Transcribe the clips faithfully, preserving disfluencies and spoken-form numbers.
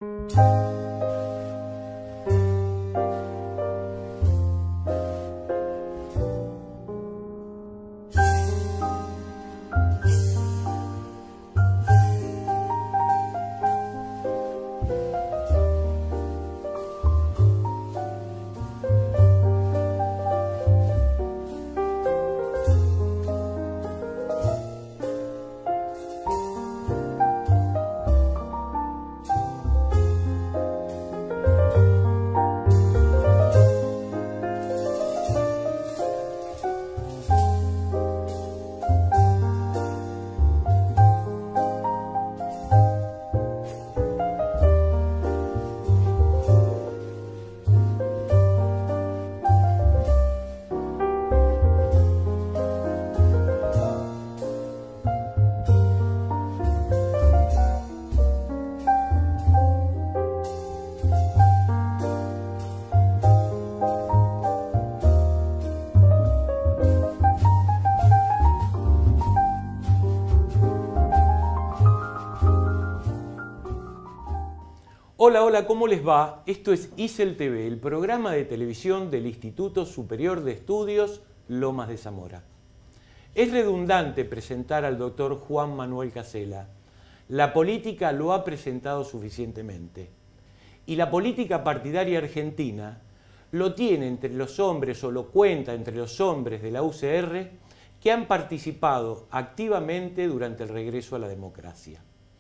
Hola, hola, ¿cómo les va? Esto es I S E L T V, el programa de televisión del Instituto Superior de Estudios Lomas de Zamora. Es redundante presentar al doctor Juan Manuel Casella. La política lo ha presentado suficientemente. Y la política partidaria argentina lo tiene entre los hombres, o lo cuenta entre los hombres de la U C R, que han participado activamente durante el regreso a la democracia.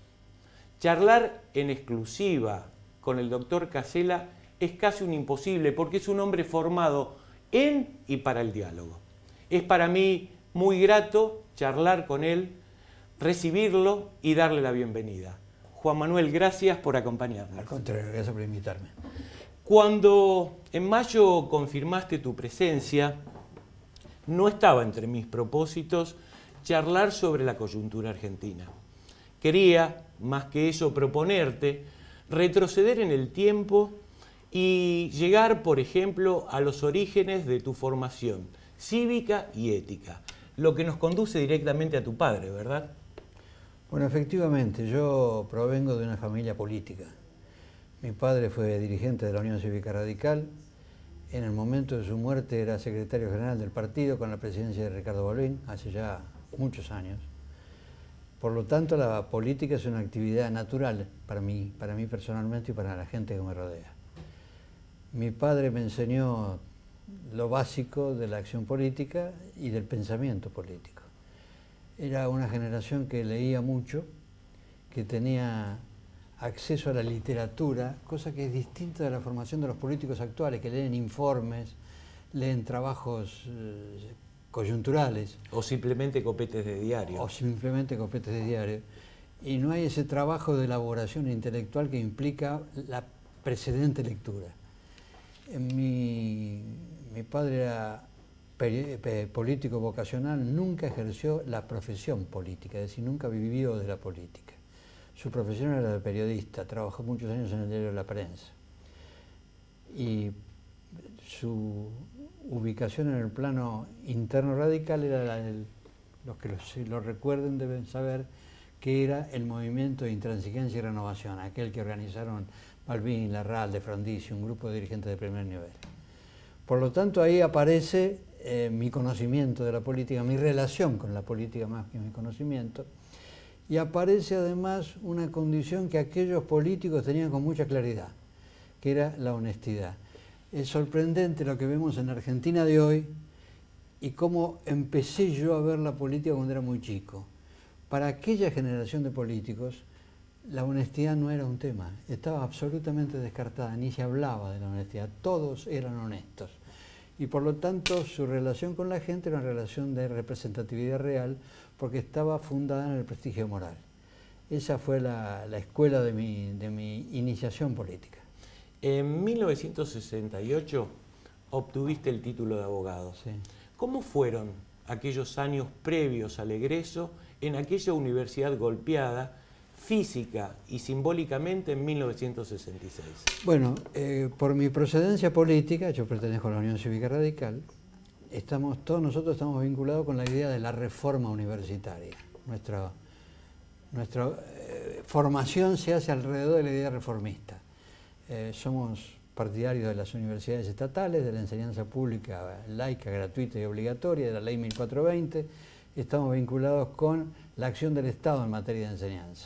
Charlar en exclusiva con el doctor Casella es casi un imposible porque es un hombre formado en y para el diálogo. Es para mí muy grato charlar con él, recibirlo y darle la bienvenida. Juan Manuel, gracias por acompañarnos. Al contrario, gracias por invitarme. Cuando en mayo confirmaste tu presencia, no estaba entre mis propósitos charlar sobre la coyuntura argentina. Quería, más que eso, proponerte retroceder en el tiempo y llegar, por ejemplo, a los orígenes de tu formación cívica y ética, lo que nos conduce directamente a tu padre, ¿verdad? Bueno, efectivamente, yo provengo de una familia política. Mi padre fue dirigente de la Unión Cívica Radical. En el momento de su muerte era secretario general del partido con la presidencia de Ricardo Balbín, hace ya muchos años. Por lo tanto, la política es una actividad natural para mí, para mí personalmente y para la gente que me rodea. Mi padre me enseñó lo básico de la acción política y del pensamiento político. Era una generación que leía mucho, que tenía acceso a la literatura, cosa que es distinta de la formación de los políticos actuales, que leen informes, leen trabajos eh, coyunturales. O simplemente copetes de diario. O simplemente copetes de diario. Y no hay ese trabajo de elaboración intelectual que implica la precedente lectura. Mi, mi padre era político vocacional, nunca ejerció la profesión política, es decir, nunca vivió de la política. Su profesión era la de periodista, trabajó muchos años en el diario La Prensa. Y su ubicación en el plano interno radical era la del, los que lo, si lo recuerden deben saber que era el movimiento de intransigencia y renovación, aquel que organizaron Balbín, Larralde, Frondizi, un grupo de dirigentes de primer nivel. Por lo tanto, ahí aparece eh, mi conocimiento de la política, mi relación con la política más que mi conocimiento, y aparece además una condición que aquellos políticos tenían con mucha claridad, que era la honestidad. Es sorprendente lo que vemos en Argentina de hoy y cómo empecé yo a ver la política cuando era muy chico. Para aquella generación de políticos, la honestidad no era un tema, estaba absolutamente descartada, ni se hablaba de la honestidad, todos eran honestos. Y por lo tanto su relación con la gente era una relación de representatividad real porque estaba fundada en el prestigio moral. Esa fue la, la escuela de mi, de mi iniciación política. En mil novecientos sesenta y ocho obtuviste el título de abogado. Sí. ¿Cómo fueron aquellos años previos al egreso en aquella universidad golpeada física y simbólicamente en mil novecientos sesenta y seis? Bueno, eh, por mi procedencia política, yo pertenezco a la Unión Cívica Radical, estamos, todos nosotros estamos vinculados con la idea de la reforma universitaria. Nuestra, nuestra eh, formación se hace alrededor de la idea reformista. Eh, somos partidarios de las universidades estatales, de la enseñanza pública laica, gratuita y obligatoria, de la ley mil cuatrocientos veinte. Estamos vinculados con la acción del Estado en materia de enseñanza.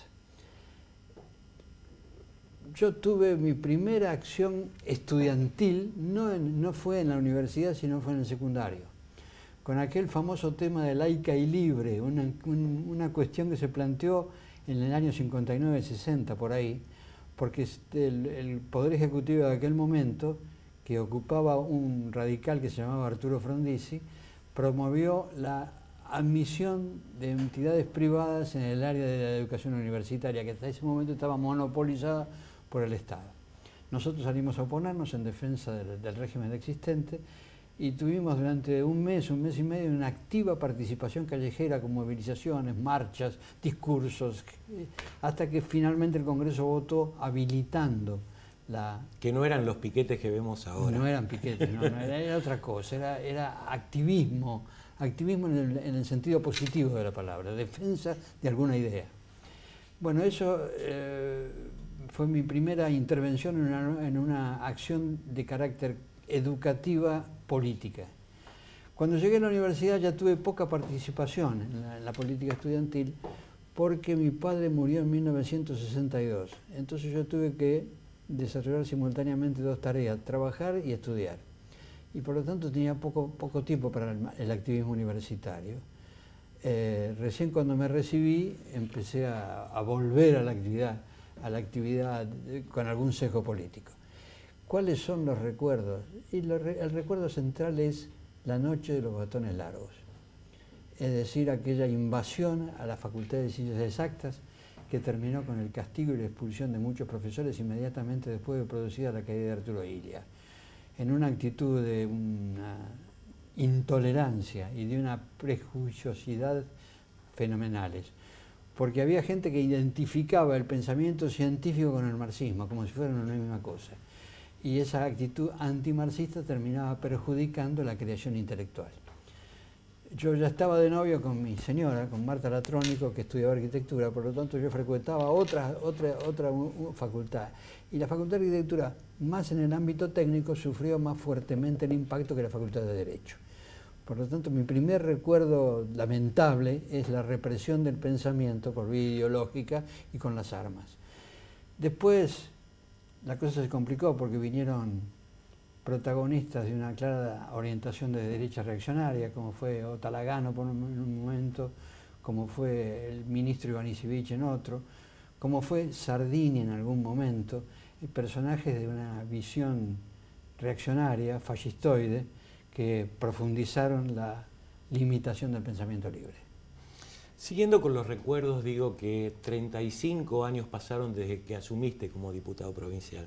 Yo tuve mi primera acción estudiantil, no, en, no fue en la universidad, sino fue en el secundario, con aquel famoso tema de laica y libre, una, un, una cuestión que se planteó en el año cincuenta y nueve, sesenta, por ahí, porque el, el Poder Ejecutivo de aquel momento, que ocupaba un radical que se llamaba Arturo Frondizi, promovió la admisión de entidades privadas en el área de la educación universitaria, que hasta ese momento estaba monopolizada por el Estado. Nosotros salimos a oponernos en defensa del, del régimen existente y tuvimos durante un mes, un mes y medio, una activa participación callejera con movilizaciones, marchas, discursos, hasta que finalmente el Congreso votó habilitando la... Que no eran los piquetes que vemos ahora. No eran piquetes, no, no, era, era otra cosa, era, era activismo, activismo en el, en el sentido positivo de la palabra, defensa de alguna idea. Bueno, eso eh, fue mi primera intervención en una, en una acción de carácter educativa política. Cuando llegué a la universidad ya tuve poca participación en la, en la política estudiantil porque mi padre murió en mil novecientos sesenta y dos. Entonces yo tuve que desarrollar simultáneamente dos tareas, trabajar y estudiar. Y por lo tanto tenía poco, poco tiempo para el, el activismo universitario. Eh, recién cuando me recibí empecé a, a volver a la actividad, a la actividad de, con algún sesgo político. ¿Cuáles son los recuerdos? Y lo, el recuerdo central es la noche de los batones largos, es decir, aquella invasión a la Facultad de Ciencias Exactas que terminó con el castigo y la expulsión de muchos profesores inmediatamente después de producida la caída de Arturo Illia, en una actitud de una intolerancia y de una prejuiciosidad fenomenales, porque había gente que identificaba el pensamiento científico con el marxismo, como si fueran una misma cosa. Y esa actitud antimarxista terminaba perjudicando la creación intelectual. Yo ya estaba de novio con mi señora, con Marta Latrónico, que estudiaba arquitectura, por lo tanto yo frecuentaba otra, otra, otra facultad. Y la Facultad de Arquitectura, más en el ámbito técnico, sufrió más fuertemente el impacto que la Facultad de Derecho. Por lo tanto, mi primer recuerdo lamentable es la represión del pensamiento por vía ideológica y con las armas. Después, la cosa se complicó porque vinieron protagonistas de una clara orientación de derecha reaccionaria, como fue Otalagano por un, en un momento, como fue el ministro Ivanisevic en otro, como fue Sardini en algún momento, personajes de una visión reaccionaria, fascistoide, que profundizaron la limitación del pensamiento libre. Siguiendo con los recuerdos, digo que treinta y cinco años pasaron desde que asumiste como diputado provincial.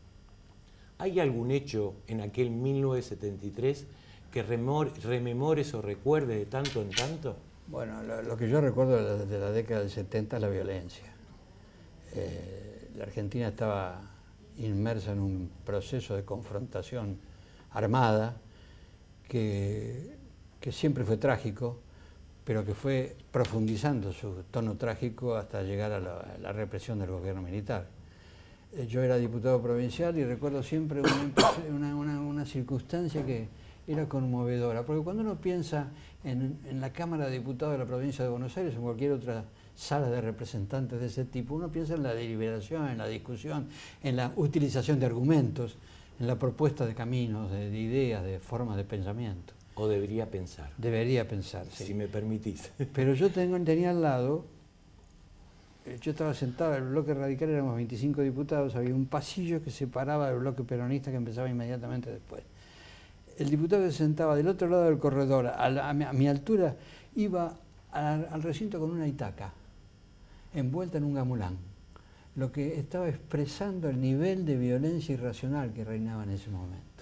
¿Hay algún hecho en aquel mil novecientos setenta y tres que rememores o recuerdes de tanto en tanto? Bueno, lo, lo que yo recuerdo de la, de la década del setenta es la violencia. Eh, la Argentina estaba inmersa en un proceso de confrontación armada que, que siempre fue trágico, pero que fue profundizando su tono trágico hasta llegar a la, a la represión del gobierno militar. Yo era diputado provincial y recuerdo siempre una, una, una, una circunstancia que era conmovedora, porque cuando uno piensa en, en la Cámara de Diputados de la provincia de Buenos Aires o en cualquier otra sala de representantes de ese tipo, uno piensa en la deliberación, en la discusión, en la utilización de argumentos, en la propuesta de caminos, de, de ideas, de formas de pensamiento. ¿O debería pensar? Debería pensar, sí. Si me permitís. Pero yo tengo, tenía al lado, yo estaba sentado, el bloque radical éramos veinticinco diputados, había un pasillo que separaba del bloque peronista que empezaba inmediatamente después. El diputado que se sentaba del otro lado del corredor, a, la, a, mi, a mi altura, iba a, al recinto con una itaca, envuelta en un gamulán, lo que estaba expresando el nivel de violencia irracional que reinaba en ese momento.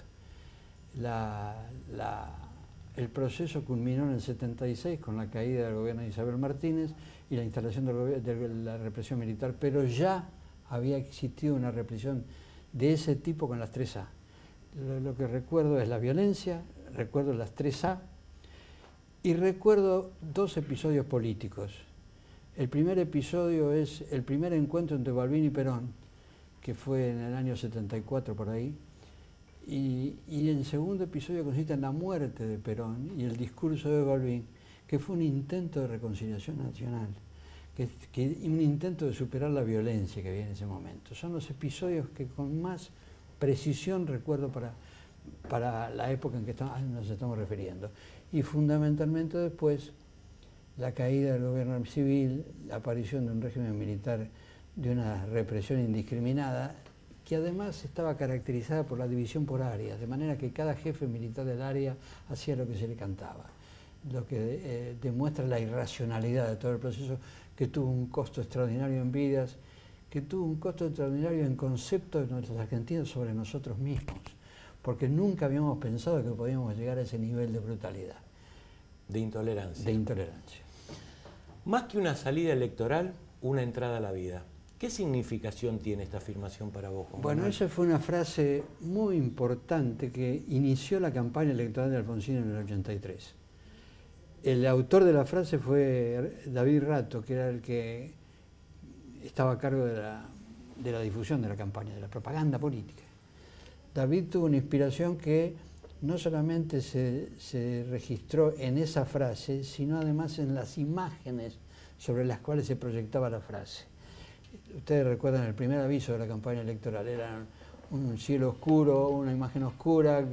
La, la, el proceso culminó en el setenta y seis con la caída del gobierno de Isabel Martínez y la instalación del, de la represión militar, pero ya había existido una represión de ese tipo con las tres A. Lo, lo que recuerdo es la violencia, recuerdo las tres A y recuerdo dos episodios políticos. El primer episodio es el primer encuentro entre Balbín y Perón, que fue en el año setenta y cuatro por ahí, y, y el segundo episodio consiste en la muerte de Perón y el discurso de Balbín, que fue un intento de reconciliación nacional, que, que, un intento de superar la violencia que había en ese momento. Son los episodios que con más precisión recuerdo para, para la época en que estamos, nos estamos refiriendo. Y fundamentalmente después, la caída del gobierno civil, la aparición de un régimen militar de una represión indiscriminada, que además estaba caracterizada por la división por áreas, de manera que cada jefe militar del área hacía lo que se le cantaba, lo que eh, demuestra la irracionalidad de todo el proceso, que tuvo un costo extraordinario en vidas, que tuvo un costo extraordinario en conceptos de nuestros argentinos sobre nosotros mismos, porque nunca habíamos pensado que podíamos llegar a ese nivel de brutalidad. De intolerancia. De intolerancia. Más que una salida electoral, una entrada a la vida. ¿Qué significación tiene esta afirmación para vos, Juan Bueno, Manuel? esa fue una frase muy importante que inició la campaña electoral de Alfonsín en el ochenta y tres. El autor de la frase fue David Rato, que era el que estaba a cargo de la, de la difusión de la campaña, de la propaganda política. David tuvo una inspiración que no solamente se, se registró en esa frase, sino además en las imágenes sobre las cuales se proyectaba la frase. Ustedes recuerdan el primer aviso de la campaña electoral, era un cielo oscuro, una imagen oscura,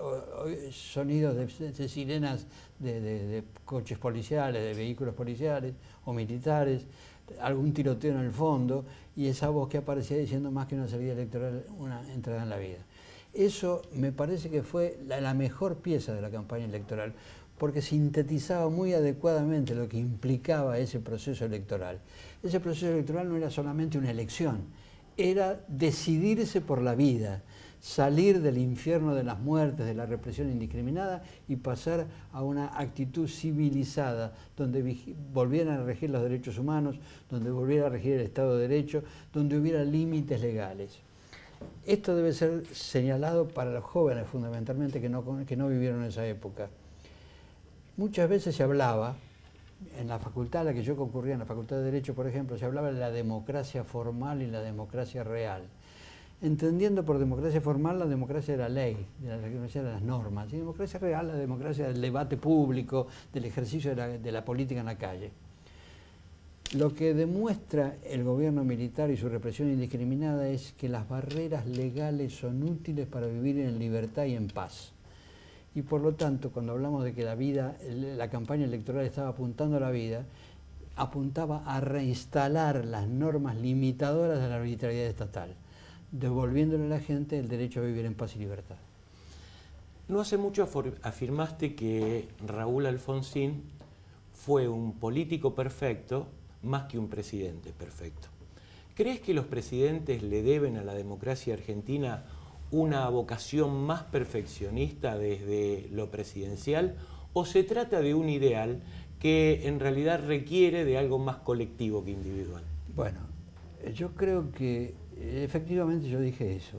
sonidos de, de sirenas de, de, de coches policiales, de vehículos policiales o militares, algún tiroteo en el fondo, y esa voz que aparecía diciendo más que una salida electoral, una entrada en la vida. Eso me parece que fue la, la mejor pieza de la campaña electoral, porque sintetizaba muy adecuadamente lo que implicaba ese proceso electoral. Ese proceso electoral no era solamente una elección, era decidirse por la vida, salir del infierno de las muertes, de la represión indiscriminada y pasar a una actitud civilizada, donde volvieran a regir los derechos humanos, donde volviera a regir el Estado de Derecho, donde hubiera límites legales. Esto debe ser señalado para los jóvenes fundamentalmente que no, que no vivieron esa época. Muchas veces se hablaba, en la facultad a la que yo concurría, en la Facultad de Derecho, por ejemplo, se hablaba de la democracia formal y la democracia real. Entendiendo por democracia formal la democracia de la ley, de la democracia de las normas, y democracia real la democracia del debate público, del ejercicio de la, de la política en la calle. Lo que demuestra el gobierno militar y su represión indiscriminada es que las barreras legales son útiles para vivir en libertad y en paz. Y por lo tanto, cuando hablamos de que la vida, la campaña electoral estaba apuntando a la vida, apuntaba a reinstalar las normas limitadoras de la arbitrariedad estatal, devolviéndole a la gente el derecho a vivir en paz y libertad. No hace mucho afirmaste que Raúl Alfonsín fue un político perfecto más que un presidente perfecto. ¿Crees que los presidentes le deben a la democracia argentina una vocación más perfeccionista desde lo presidencial, o se trata de un ideal que en realidad requiere de algo más colectivo que individual? Bueno, yo creo que efectivamente yo dije eso.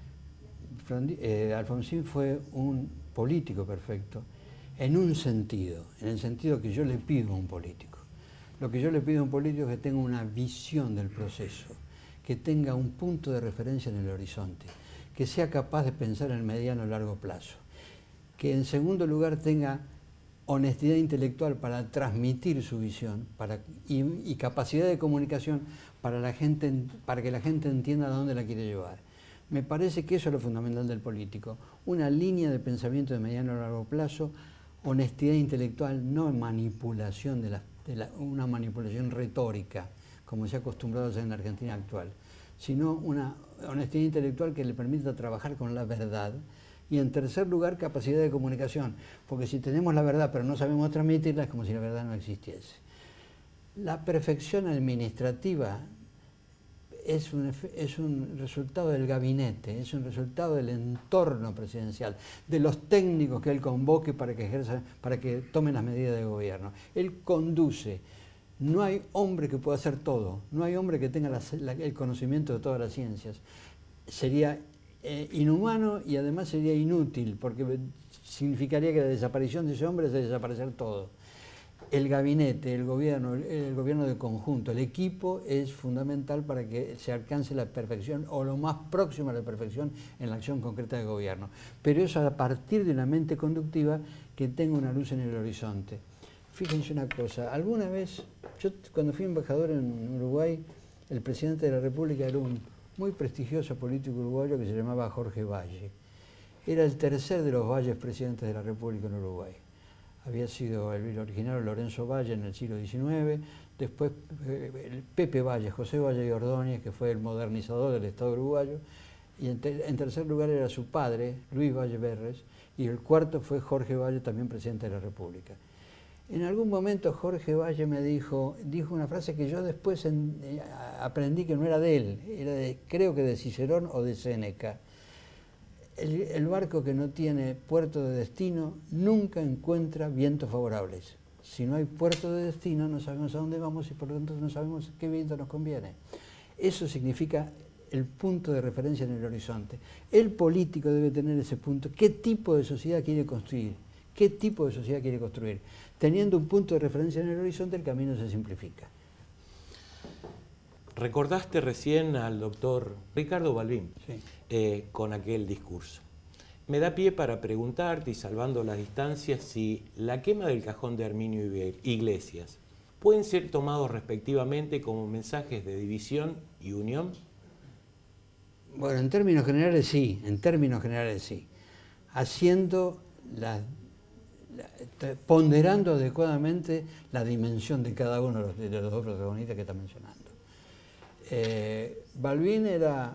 Eh, Alfonsín fue un político perfecto en un sentido, en el sentido que yo le pido a un político. Lo que yo le pido a un político es que tenga una visión del proceso, que tenga un punto de referencia en el horizonte, que sea capaz de pensar en el mediano y largo plazo, que en segundo lugar tenga honestidad intelectual para transmitir su visión para, y, y capacidad de comunicación para, la gente, para que la gente entienda a dónde la quiere llevar. Me parece que eso es lo fundamental del político, una línea de pensamiento de mediano y largo plazo, honestidad intelectual, no manipulación de, la, de la, una manipulación retórica, como se ha acostumbrado a hacer en la Argentina actual, sino una honestidad intelectual que le permita trabajar con la verdad. Y en tercer lugar, capacidad de comunicación, porque si tenemos la verdad pero no sabemos transmitirla, es como si la verdad no existiese. La perfección administrativa es un, es un resultado del gabinete, es un resultado del entorno presidencial, de los técnicos que él convoque para que, ejerza, para que tomen las medidas de gobierno. Él conduce. No hay hombre que pueda hacer todo, no hay hombre que tenga la, la, el conocimiento de todas las ciencias. Sería eh, inhumano y además sería inútil, porque significaría que la desaparición de ese hombre es desaparecer todo. el gabinete, el gobierno, el gobierno de conjunto, el equipo es fundamental para que se alcance la perfección o lo más próximo a la perfección en la acción concreta del gobierno. Pero eso a partir de una mente conductiva que tenga una luz en el horizonte. Fíjense una cosa, alguna vez, yo cuando fui embajador en Uruguay, el presidente de la República era un muy prestigioso político uruguayo que se llamaba Jorge Valle. Era el tercer de los Valles presidentes de la República en Uruguay. Había sido el originario Lorenzo Valle en el siglo diecinueve, después eh, Pepe Valle, José Valle y Ordóñez, que fue el modernizador del Estado uruguayo, y en, te, en tercer lugar era su padre, Luis Valle Berres, y el cuarto fue Jorge Valle, también presidente de la República. En algún momento Jorge Valle me dijo, dijo una frase que yo después en, eh, aprendí que no era de él, era de, creo que de Cicerón o de Séneca. El, el barco que no tiene puerto de destino nunca encuentra vientos favorables. Si no hay puerto de destino no sabemos a dónde vamos y por lo tanto no sabemos qué viento nos conviene. Eso significa el punto de referencia en el horizonte. El político debe tener ese punto. ¿Qué tipo de sociedad quiere construir? ¿Qué tipo de sociedad quiere construir? Teniendo un punto de referencia en el horizonte, el camino se simplifica. Recordaste recién al doctor Ricardo Balbín, Sí. eh, con aquel discurso. Me da pie para preguntarte, y salvando las distancias, si la quema del cajón de Herminio Iglesias pueden ser tomados respectivamente como mensajes de división y unión. Bueno, en términos generales sí, en términos generales sí. Haciendo la, la, ponderando adecuadamente la dimensión de cada uno de los, de los dos protagonistas que está mencionando. Eh, Balbín era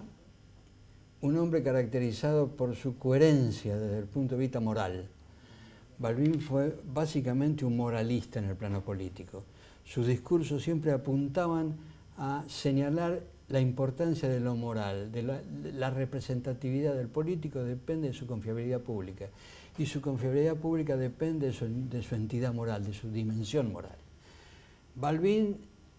un hombre caracterizado por su coherencia desde el punto de vista moral. Balbín fue básicamente un moralista en el plano político. Sus discursos siempre apuntaban a señalar la importancia de lo moral, de la, de la representatividad del político depende de su confiabilidad pública y su confiabilidad pública depende de su, de su entidad moral, de su dimensión moral. Balbín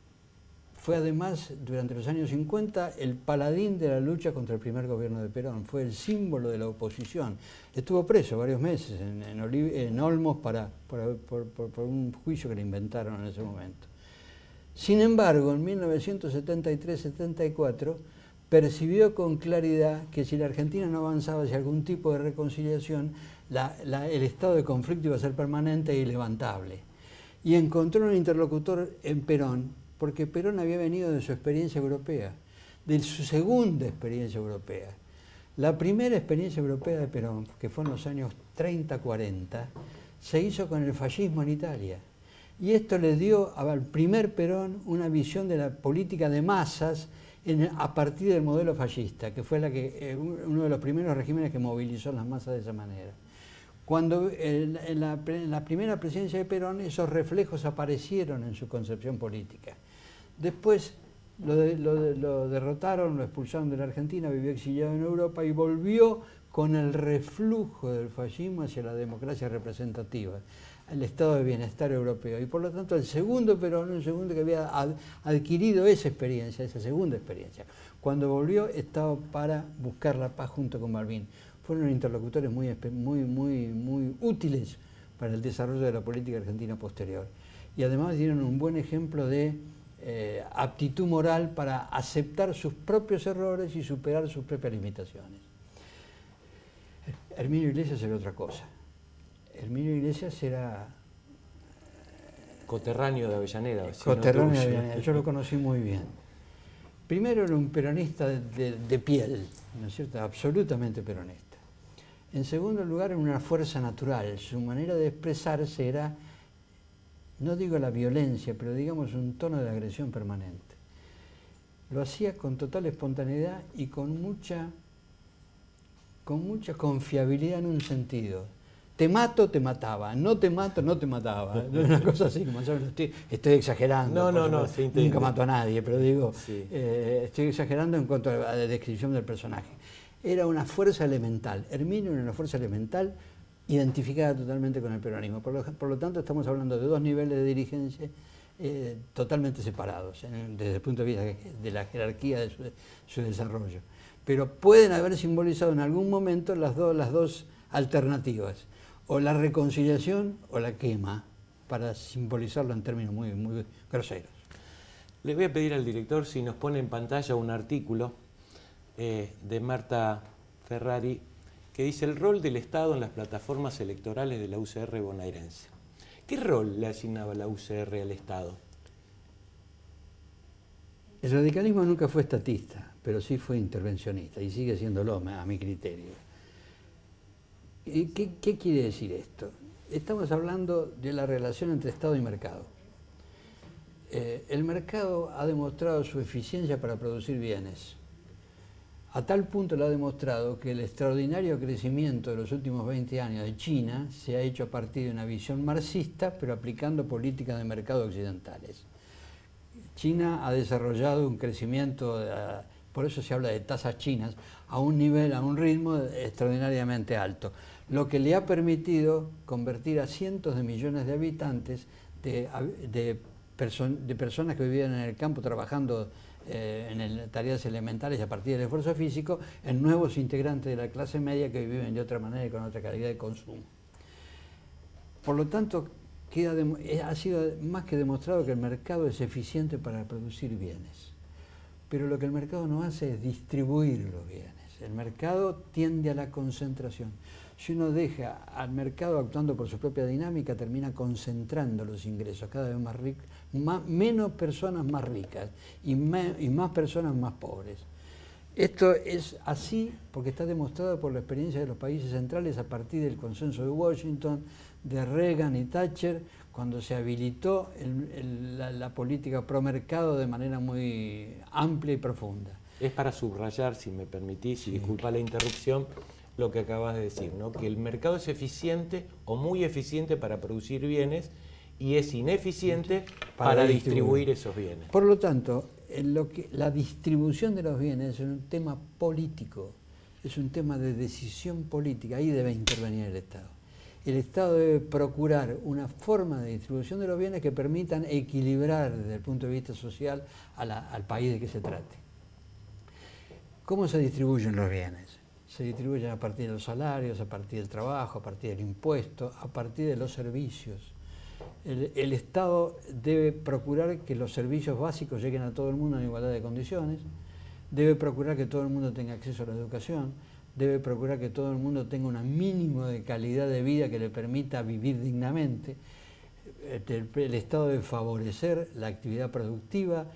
fue además, durante los años cincuenta, el paladín de la lucha contra el primer gobierno de Perón, fue el símbolo de la oposición. Estuvo preso varios meses en, en, Oliv en Olmos para, por, por, por, por un juicio que le inventaron en ese momento. Sin embargo, en mil novecientos setenta y tres setenta y cuatro, percibió con claridad que si la Argentina no avanzaba hacia algún tipo de reconciliación, la, la, el estado de conflicto iba a ser permanente e ilevantable. Y encontró un interlocutor en Perón, porque Perón había venido de su experiencia europea, de su segunda experiencia europea. La primera experiencia europea de Perón, que fue en los años treinta cuarenta, se hizo con el fascismo en Italia. Y esto le dio al primer Perón una visión de la política de masas en, a partir del modelo fascista, que fue la que, eh, uno de los primeros regímenes que movilizó las masas de esa manera. Cuando en, en, la, en la primera presidencia de Perón esos reflejos aparecieron en su concepción política. Después lo, de, lo, de, lo derrotaron, lo expulsaron de la Argentina, vivió exiliado en Europa y volvió con el reflujo del fascismo hacia la democracia representativa, el estado de bienestar europeo. Y por lo tanto el segundo Perón, un segundo que había ad, adquirido esa experiencia, esa segunda experiencia, cuando volvió estaba para buscar la paz junto con Balbín. Fueron interlocutores muy, muy, muy, muy útiles para el desarrollo de la política argentina posterior. Y además dieron un buen ejemplo de eh, aptitud moral para aceptar sus propios errores y superar sus propias limitaciones. Herminio Iglesias era otra cosa. Herminio Iglesias era... Coterráneo de Avellaneda. Coterráneo de Avellaneda, yo lo conocí muy bien. Primero era un peronista de, de, de piel, ¿no es cierto? Absolutamente peronista. En segundo lugar, era una fuerza natural. Su manera de expresarse era, no digo la violencia, pero digamos un tono de agresión permanente. Lo hacía con total espontaneidad y con mucha, con mucha confiabilidad en un sentido. Te mato, te mataba. No te mato, no te mataba. Una cosa así, como saben, estoy, estoy exagerando. No, no, no. Sí, nunca mato a nadie, pero digo, sí. eh, estoy exagerando en cuanto a la descripción del personaje. Era una fuerza elemental. Herminio era una fuerza elemental identificada totalmente con el peronismo. Por lo, por lo tanto, estamos hablando de dos niveles de dirigencia eh, totalmente separados, en, desde el punto de vista de la jerarquía de su, de su desarrollo. Pero pueden haber simbolizado en algún momento las, do, las dos alternativas, o la reconciliación o la quema. para simbolizarlo en términos muy, muy groseros. Le voy a pedir al director si nos pone en pantalla un artículo eh, de Marta Ferrari que dice el rol del Estado en las plataformas electorales de la U C R bonaerense. ¿Qué rol le asignaba la U C R al Estado? El radicalismo nunca fue estatista, pero sí fue intervencionista y sigue siéndolo a mi criterio. ¿Qué, qué quiere decir esto? Estamos hablando de la relación entre Estado y mercado. Eh, el mercado ha demostrado su eficiencia para producir bienes. A tal punto lo ha demostrado que el extraordinario crecimiento de los últimos veinte años de China se ha hecho a partir de una visión marxista, pero aplicando políticas de mercado occidentales. China ha desarrollado un crecimiento, por eso se habla de tasas chinas, a un nivel, a un ritmo extraordinariamente alto, lo que le ha permitido convertir a cientos de millones de habitantes, de, de, perso de personas que vivían en el campo trabajando eh, en el, tareas elementales a partir del esfuerzo físico, en nuevos integrantes de la clase media que viven de otra manera y con otra calidad de consumo. Por lo tanto, Queda de, ha sido más que demostrado que el mercado es eficiente para producir bienes. Pero lo que el mercado no hace es distribuir los bienes. El mercado tiende a la concentración. Si uno deja al mercado actuando por su propia dinámica, termina concentrando los ingresos, cada vez más ricos, más, menos personas más ricas y, me, y más personas más pobres. Esto es así porque está demostrado por la experiencia de los países centrales a partir del consenso de Washington, de Reagan y Thatcher, cuando se habilitó el, el, la, la política pro mercado de manera muy amplia y profunda. Es para subrayar, si me permitís, sí. y disculpa la interrupción, lo que acabas de decir, ¿no? Que el mercado es eficiente o muy eficiente para producir bienes y es ineficiente para, para distribuir. distribuir esos bienes. Por lo tanto, en lo que, la distribución de los bienes es un tema político, es un tema de decisión política, ahí debe intervenir el Estado. El Estado debe procurar una forma de distribución de los bienes que permitan equilibrar desde el punto de vista social a la, al país de que se trate. ¿Cómo se distribuyen los bienes? Se distribuyen a partir de los salarios, a partir del trabajo, a partir del impuesto, a partir de los servicios. El, el Estado debe procurar que los servicios básicos lleguen a todo el mundo en igualdad de condiciones, debe procurar que todo el mundo tenga acceso a la educación, debe procurar que todo el mundo tenga un mínimo de calidad de vida que le permita vivir dignamente. El, el Estado debe favorecer la actividad productiva,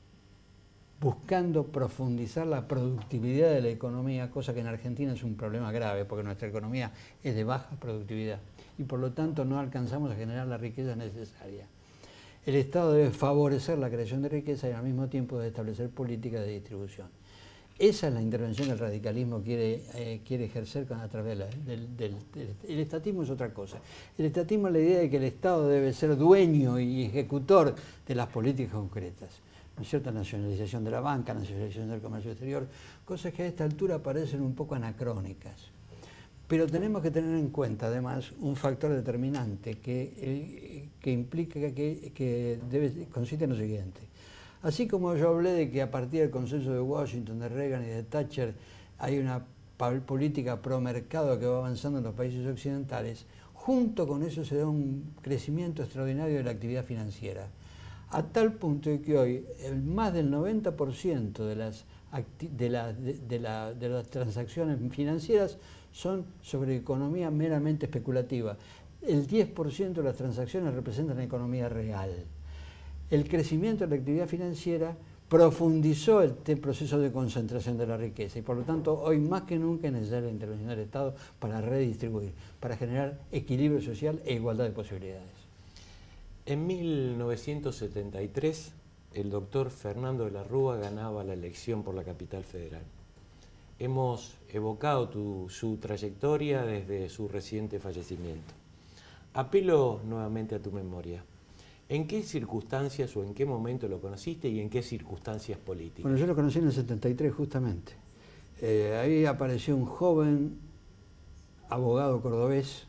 buscando profundizar la productividad de la economía, cosa que en Argentina es un problema grave, porque nuestra economía es de baja productividad y por lo tanto no alcanzamos a generar la riqueza necesaria. El Estado debe favorecer la creación de riqueza y al mismo tiempo debe establecer políticas de distribución. Esa es la intervención que el radicalismo quiere, eh, quiere ejercer con, a través de la, del, del, del... El estatismo es otra cosa. El estatismo es la idea de que el Estado debe ser dueño y ejecutor de las políticas concretas. ¿No es cierto? Nacionalización de la banca, nacionalización del comercio exterior, cosas que a esta altura parecen un poco anacrónicas. Pero tenemos que tener en cuenta, además, un factor determinante que, eh, que implica que, que debe, consiste en lo siguiente. Así como yo hablé de que a partir del consenso de Washington, de Reagan y de Thatcher hay una política pro mercado que va avanzando en los países occidentales, junto con eso se da un crecimiento extraordinario de la actividad financiera. A tal punto de que hoy el más del noventa por ciento de las, de, la, de, de, la, de las transacciones financieras son sobre economía meramente especulativa. El diez por ciento de las transacciones representan economía real. El crecimiento de la actividad financiera profundizó el proceso de concentración de la riqueza y por lo tanto hoy más que nunca es necesaria la intervención del Estado para redistribuir, para generar equilibrio social e igualdad de posibilidades. En mil novecientos setenta y tres el doctor Fernando de la Rúa ganaba la elección por la capital federal. Hemos evocado tu, su trayectoria desde su reciente fallecimiento. Apelo nuevamente a tu memoria. ¿En qué circunstancias o en qué momento lo conociste y en qué circunstancias políticas? Bueno, yo lo conocí en el setenta y tres justamente. Eh, ahí apareció un joven abogado cordobés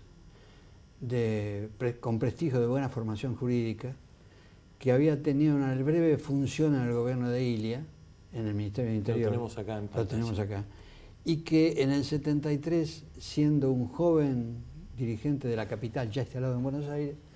de, pre, con prestigio de buena formación jurídica, que había tenido una breve función en el gobierno de Ilia, en el Ministerio del Interior. Lo tenemos acá en pantalla. Lo tenemos acá. Y que en el setenta y tres, siendo un joven dirigente de la capital ya instalado en Buenos Aires,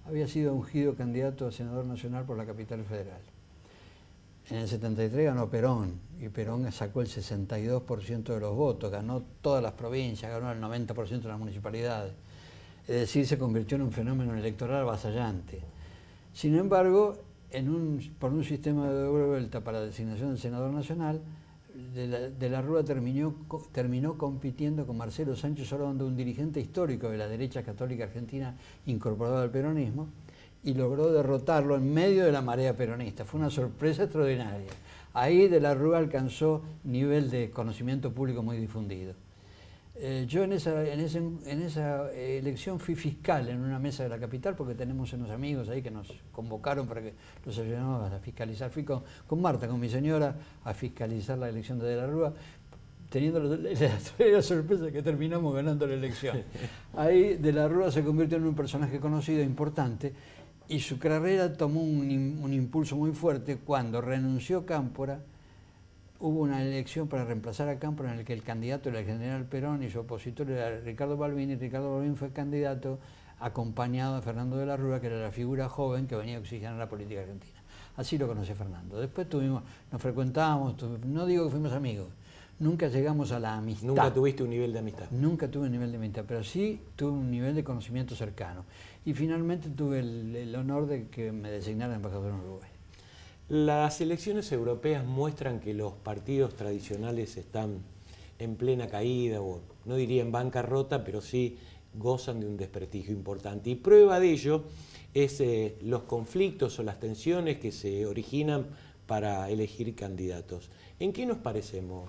había sido ungido candidato a senador nacional por la capital federal. En el setenta y tres ganó Perón, y Perón sacó el sesenta y dos por ciento de los votos, ganó todas las provincias, ganó el noventa por ciento de las municipalidades. Es decir, se convirtió en un fenómeno electoral avasallante. Sin embargo, en un, por un sistema de doble vuelta para la designación del senador nacional, de la, de la Rúa terminó, terminó compitiendo con Marcelo Sánchez Orondo, un dirigente histórico de la derecha católica argentina incorporado al peronismo, y logró derrotarlo en medio de la marea peronista. Fue una sorpresa extraordinaria. Ahí de la Rúa alcanzó nivel de conocimiento público muy difundido. Eh, yo en esa, en, ese, en esa elección fui fiscal en una mesa de la capital, porque tenemos unos amigos ahí que nos convocaron para que los ayudáramos a fiscalizar. Fui con, con Marta, con mi señora, a fiscalizar la elección de De la Rúa, teniendo la, la, la sorpresa que terminamos ganando la elección. Ahí De la Rúa se convirtió en un personaje conocido, importante, y su carrera tomó un, un impulso muy fuerte cuando renunció Cámpora. Hubo una elección para reemplazar a Cámpora en el que el candidato era el general Perón y su opositor era Ricardo Balbín, y Ricardo Balbín fue candidato acompañado de Fernando de la Rúa, que era la figura joven que venía a oxigenar la política argentina. Así lo conocí Fernando. Después tuvimos, nos frecuentábamos, tuvimos, no digo que fuimos amigos, nunca llegamos a la amistad. Nunca tuviste un nivel de amistad. Nunca tuve un nivel de amistad, pero sí tuve un nivel de conocimiento cercano. Y finalmente tuve el, el honor de que me designaran embajador en Uruguay. Las elecciones europeas muestran que los partidos tradicionales están en plena caída, o no diría en bancarrota, pero sí gozan de un desprestigio importante. Y prueba de ello es eh, los conflictos o las tensiones que se originan para elegir candidatos. ¿En qué nos parecemos?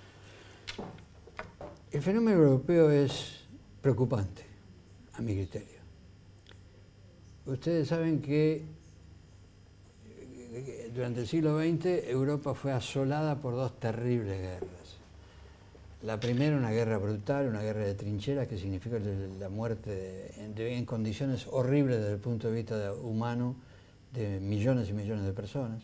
El fenómeno europeo es preocupante, a mi criterio. Ustedes saben que durante el siglo veinte Europa fue asolada por dos terribles guerras. La primera, una guerra brutal, una guerra de trincheras que significó la muerte de, de, en condiciones horribles desde el punto de vista de, humano de millones y millones de personas.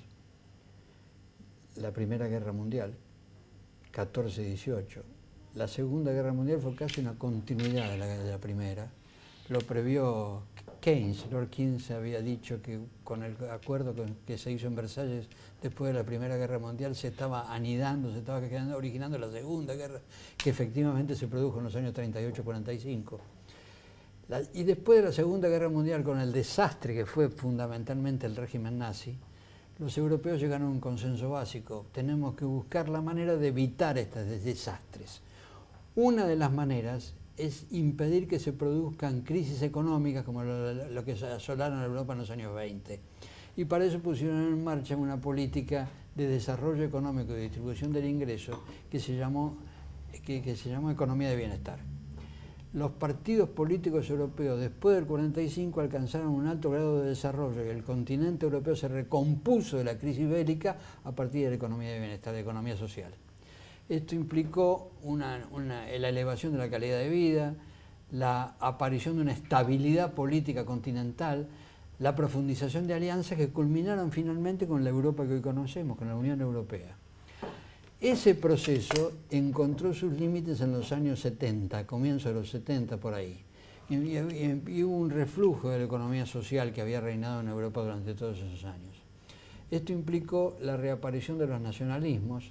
La Primera Guerra Mundial, catorce dieciocho. La Segunda Guerra Mundial fue casi una continuidad de la, de la primera. Lo previó Keynes. Lord Keynes había dicho que con el acuerdo que se hizo en Versalles después de la Primera Guerra Mundial se estaba anidando, se estaba originando la Segunda Guerra, que efectivamente se produjo en los años treinta y ocho cuarenta y cinco. La, y después de la Segunda Guerra Mundial, con el desastre que fue fundamentalmente el régimen nazi, los europeos llegaron a un consenso básico: tenemos que buscar la manera de evitar estos desastres. Una de las maneras es impedir que se produzcan crisis económicas como lo, lo que asolaron a Europa en los años veinte. Y para eso pusieron en marcha una política de desarrollo económico y distribución del ingreso que se llamó, que, que se llamó economía de bienestar. Los partidos políticos europeos después del cuarenta y cinco alcanzaron un alto grado de desarrollo y el continente europeo se recompuso de la crisis bélica a partir de la economía de bienestar, de economía social. Esto implicó una, una, la elevación de la calidad de vida, la aparición de una estabilidad política continental, la profundización de alianzas que culminaron finalmente con la Europa que hoy conocemos, con la Unión Europea. Ese proceso encontró sus límites en los años setenta, comienzo de los setenta por ahí, y, y, y hubo un reflujo de la economía social que había reinado en Europa durante todos esos años. Esto implicó la reaparición de los nacionalismos,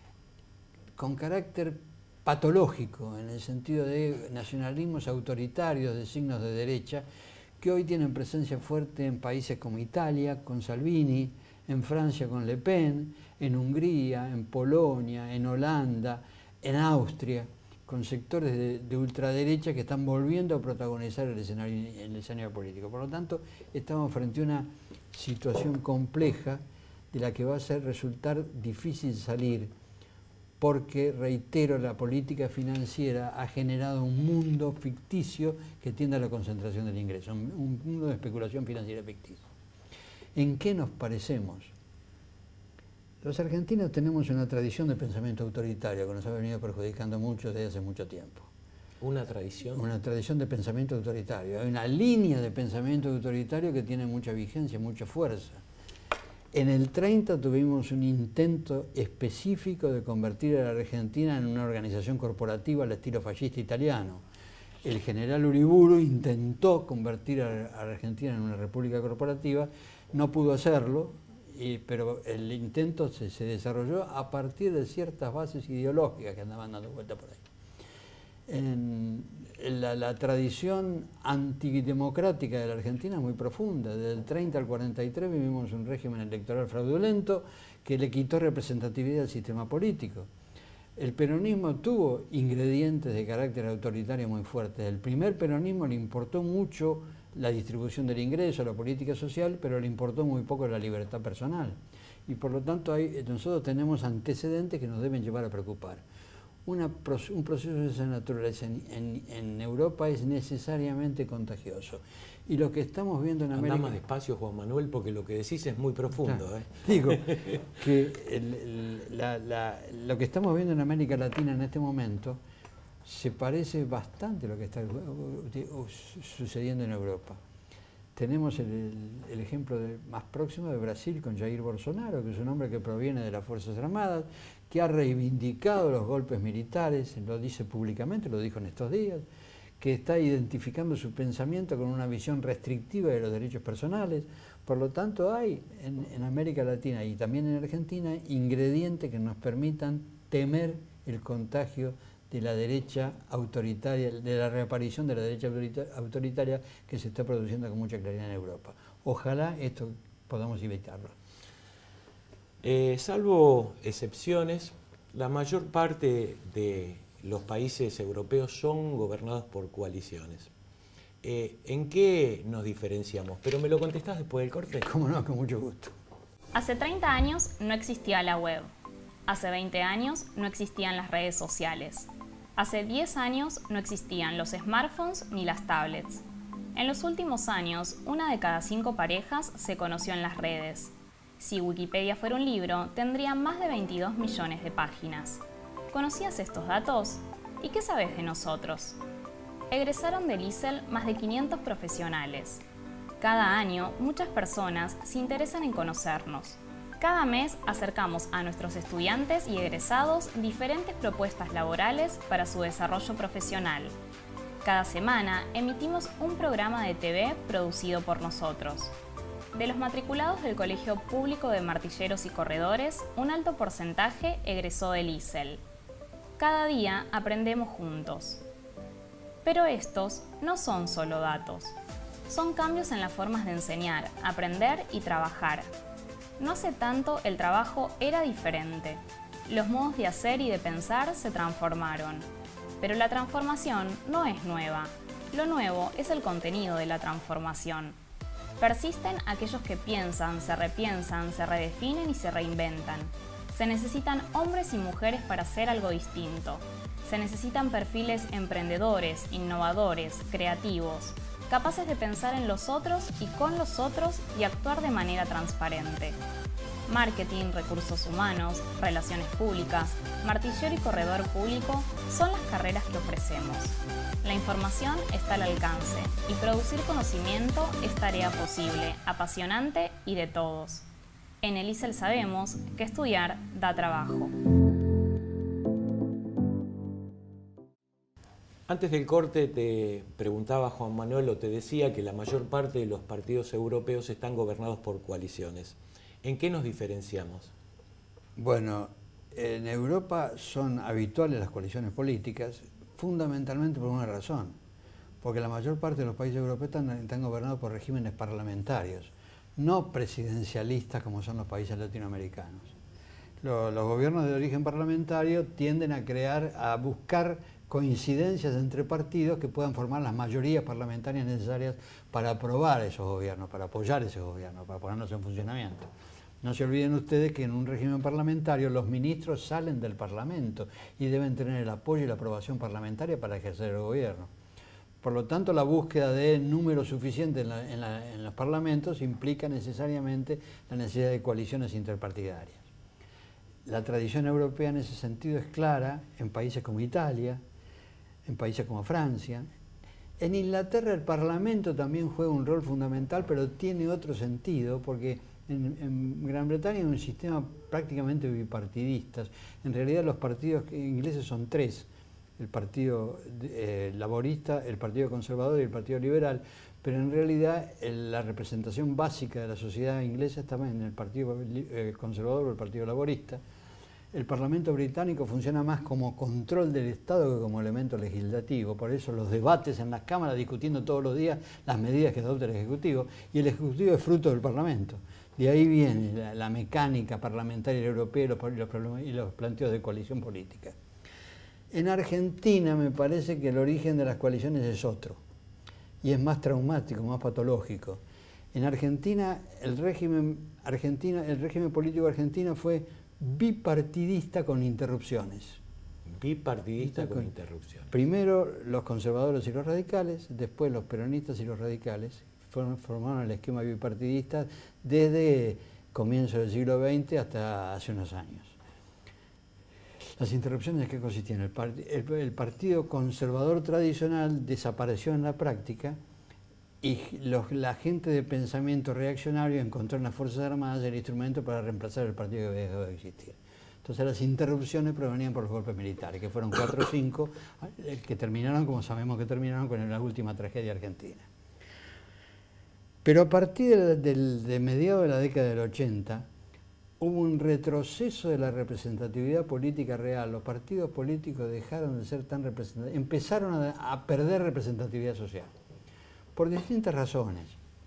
con carácter patológico, en el sentido de nacionalismos autoritarios de signos de derecha, que hoy tienen presencia fuerte en países como Italia, con Salvini, en Francia con Le Pen, en Hungría, en Polonia, en Holanda, en Austria, con sectores de, de ultraderecha que están volviendo a protagonizar el escenario, el escenario político. Por lo tanto, estamos frente a una situación compleja de la que va a ser resultar difícil salir, porque, reitero, la política financiera ha generado un mundo ficticio que tiende a la concentración del ingreso, un mundo de especulación financiera ficticia. ¿En qué nos parecemos? Los argentinos tenemos una tradición de pensamiento autoritario que nos ha venido perjudicando mucho desde hace mucho tiempo. ¿Una tradición? Una tradición de pensamiento autoritario. Hay una línea de pensamiento autoritario que tiene mucha vigencia, mucha fuerza. En el treinta tuvimos un intento específico de convertir a la Argentina en una organización corporativa al estilo fascista italiano. El general Uriburu intentó convertir a, a Argentina en una república corporativa, no pudo hacerlo, y, pero el intento se, se desarrolló a partir de ciertas bases ideológicas que andaban dando vuelta por ahí. En, en la, la tradición antidemocrática de la Argentina es muy profunda. Desde el treinta al cuarenta y tres vivimos un régimen electoral fraudulento que le quitó representatividad al sistema político. El peronismo tuvo ingredientes de carácter autoritario muy fuertes. El primer peronismo le importó mucho la distribución del ingreso, la política social, pero le importó muy poco la libertad personal. Y por lo tanto hay, nosotros tenemos antecedentes que nos deben llevar a preocupar. Una, un proceso de esa naturaleza en, en, en Europa es necesariamente contagioso. Y lo que estamos viendo en América... Andá más despacio, Juan Manuel, porque lo que decís es muy profundo. Claro, ¿eh? Digo que el, el, la, la, lo que estamos viendo en América Latina en este momento se parece bastante a lo que está sucediendo en Europa. Tenemos el, el, el ejemplo de, más próximo de Brasil con Jair Bolsonaro, que es un hombre que proviene de las Fuerzas Armadas, que ha reivindicado los golpes militares, lo dice públicamente, lo dijo en estos días, que está identificando su pensamiento con una visión restrictiva de los derechos personales. Por lo tanto, hay en, en América Latina y también en Argentina ingredientes que nos permitan temer el contagio de la derecha autoritaria, de la reaparición de la derecha autoritaria que se está produciendo con mucha claridad en Europa. Ojalá esto podamos evitarlo. Eh, salvo excepciones, la mayor parte de los países europeos son gobernados por coaliciones. Eh, ¿En qué nos diferenciamos? Pero me lo contestás después del corte. Cómo no, con mucho gusto. Hace treinta años no existía la web. Hace veinte años no existían las redes sociales. Hace diez años no existían los smartphones ni las tablets. En los últimos años, una de cada cinco parejas se conoció en las redes. Si Wikipedia fuera un libro, tendría más de veintidós millones de páginas. ¿Conocías estos datos? ¿Y qué sabes de nosotros? Egresaron del I S E L más de quinientos profesionales. Cada año, muchas personas se interesan en conocernos. Cada mes acercamos a nuestros estudiantes y egresados diferentes propuestas laborales para su desarrollo profesional. Cada semana emitimos un programa de T V producido por nosotros. De los matriculados del Colegio Público de Martilleros y Corredores, un alto porcentaje egresó del I S E L. Cada día aprendemos juntos. Pero estos no son solo datos. Son cambios en las formas de enseñar, aprender y trabajar. No hace tanto el trabajo era diferente. Los modos de hacer y de pensar se transformaron. Pero la transformación no es nueva. Lo nuevo es el contenido de la transformación. Persisten aquellos que piensan, se repiensan, se redefinen y se reinventan. Se necesitan hombres y mujeres para hacer algo distinto. Se necesitan perfiles emprendedores, innovadores, creativos, capaces de pensar en los otros y con los otros y actuar de manera transparente. Marketing, recursos humanos, relaciones públicas, martillero y corredor público son las carreras que ofrecemos. La información está al alcance y producir conocimiento es tarea posible, apasionante y de todos. En el I S E L sabemos que estudiar da trabajo. Antes del corte te preguntaba Juan Manuel o te decía que la mayor parte de los partidos europeos están gobernados por coaliciones. ¿En qué nos diferenciamos? Bueno, en Europa son habituales las coaliciones políticas, fundamentalmente por una razón, porque la mayor parte de los países europeos están, están gobernados por regímenes parlamentarios, no presidencialistas como son los países latinoamericanos. Los, los gobiernos de origen parlamentario tienden a crear, a buscar coincidencias entre partidos que puedan formar las mayorías parlamentarias necesarias para aprobar esos gobiernos, para apoyar esos gobiernos, para ponerlos en funcionamiento. No se olviden ustedes que en un régimen parlamentario los ministros salen del Parlamento y deben tener el apoyo y la aprobación parlamentaria para ejercer el gobierno. Por lo tanto, la búsqueda de número suficiente en, la, en, la, en los parlamentos implica necesariamente la necesidad de coaliciones interpartidarias. La tradición europea en ese sentido es clara en países como Italia, en países como Francia. En Inglaterra el Parlamento también juega un rol fundamental, pero tiene otro sentido, porque en, en Gran Bretaña hay un sistema prácticamente bipartidista. En realidad los partidos ingleses son tres, el Partido eh, Laborista, el Partido Conservador y el Partido Liberal, pero en realidad el, la representación básica de la sociedad inglesa estaba en el Partido eh, Conservador o el Partido Laborista. El Parlamento británico funciona más como control del Estado que como elemento legislativo, por eso los debates en las cámaras discutiendo todos los días las medidas que adopta el Ejecutivo, y el Ejecutivo es fruto del Parlamento. De ahí viene la, la mecánica parlamentaria europea y los, y, los, y los planteos de coalición política. En Argentina me parece que el origen de las coaliciones es otro, y es más traumático, más patológico. En Argentina, el régimen, Argentina, el régimen político argentino fue bipartidista con interrupciones. Bipartidista con, con interrupciones. Primero los conservadores y los radicales, después los peronistas y los radicales fueron, formaron el esquema bipartidista desde comienzos del siglo veinte hasta hace unos años. Las interrupciones, ¿qué consistían? El, part el, el partido conservador tradicional desapareció en la práctica y los, la gente de pensamiento reaccionario encontró en las Fuerzas Armadas el instrumento para reemplazar el partido que dejó de existir. Entonces las interrupciones provenían por los golpes militares, que fueron cuatro o cinco, que terminaron como sabemos que terminaron con la última tragedia argentina. Pero a partir de, de, de mediados de la década del ochenta, hubo un retroceso de la representatividad política real. Los partidos políticos dejaron de ser tan representativos, empezaron a, a perder representatividad social. Por distintas razones,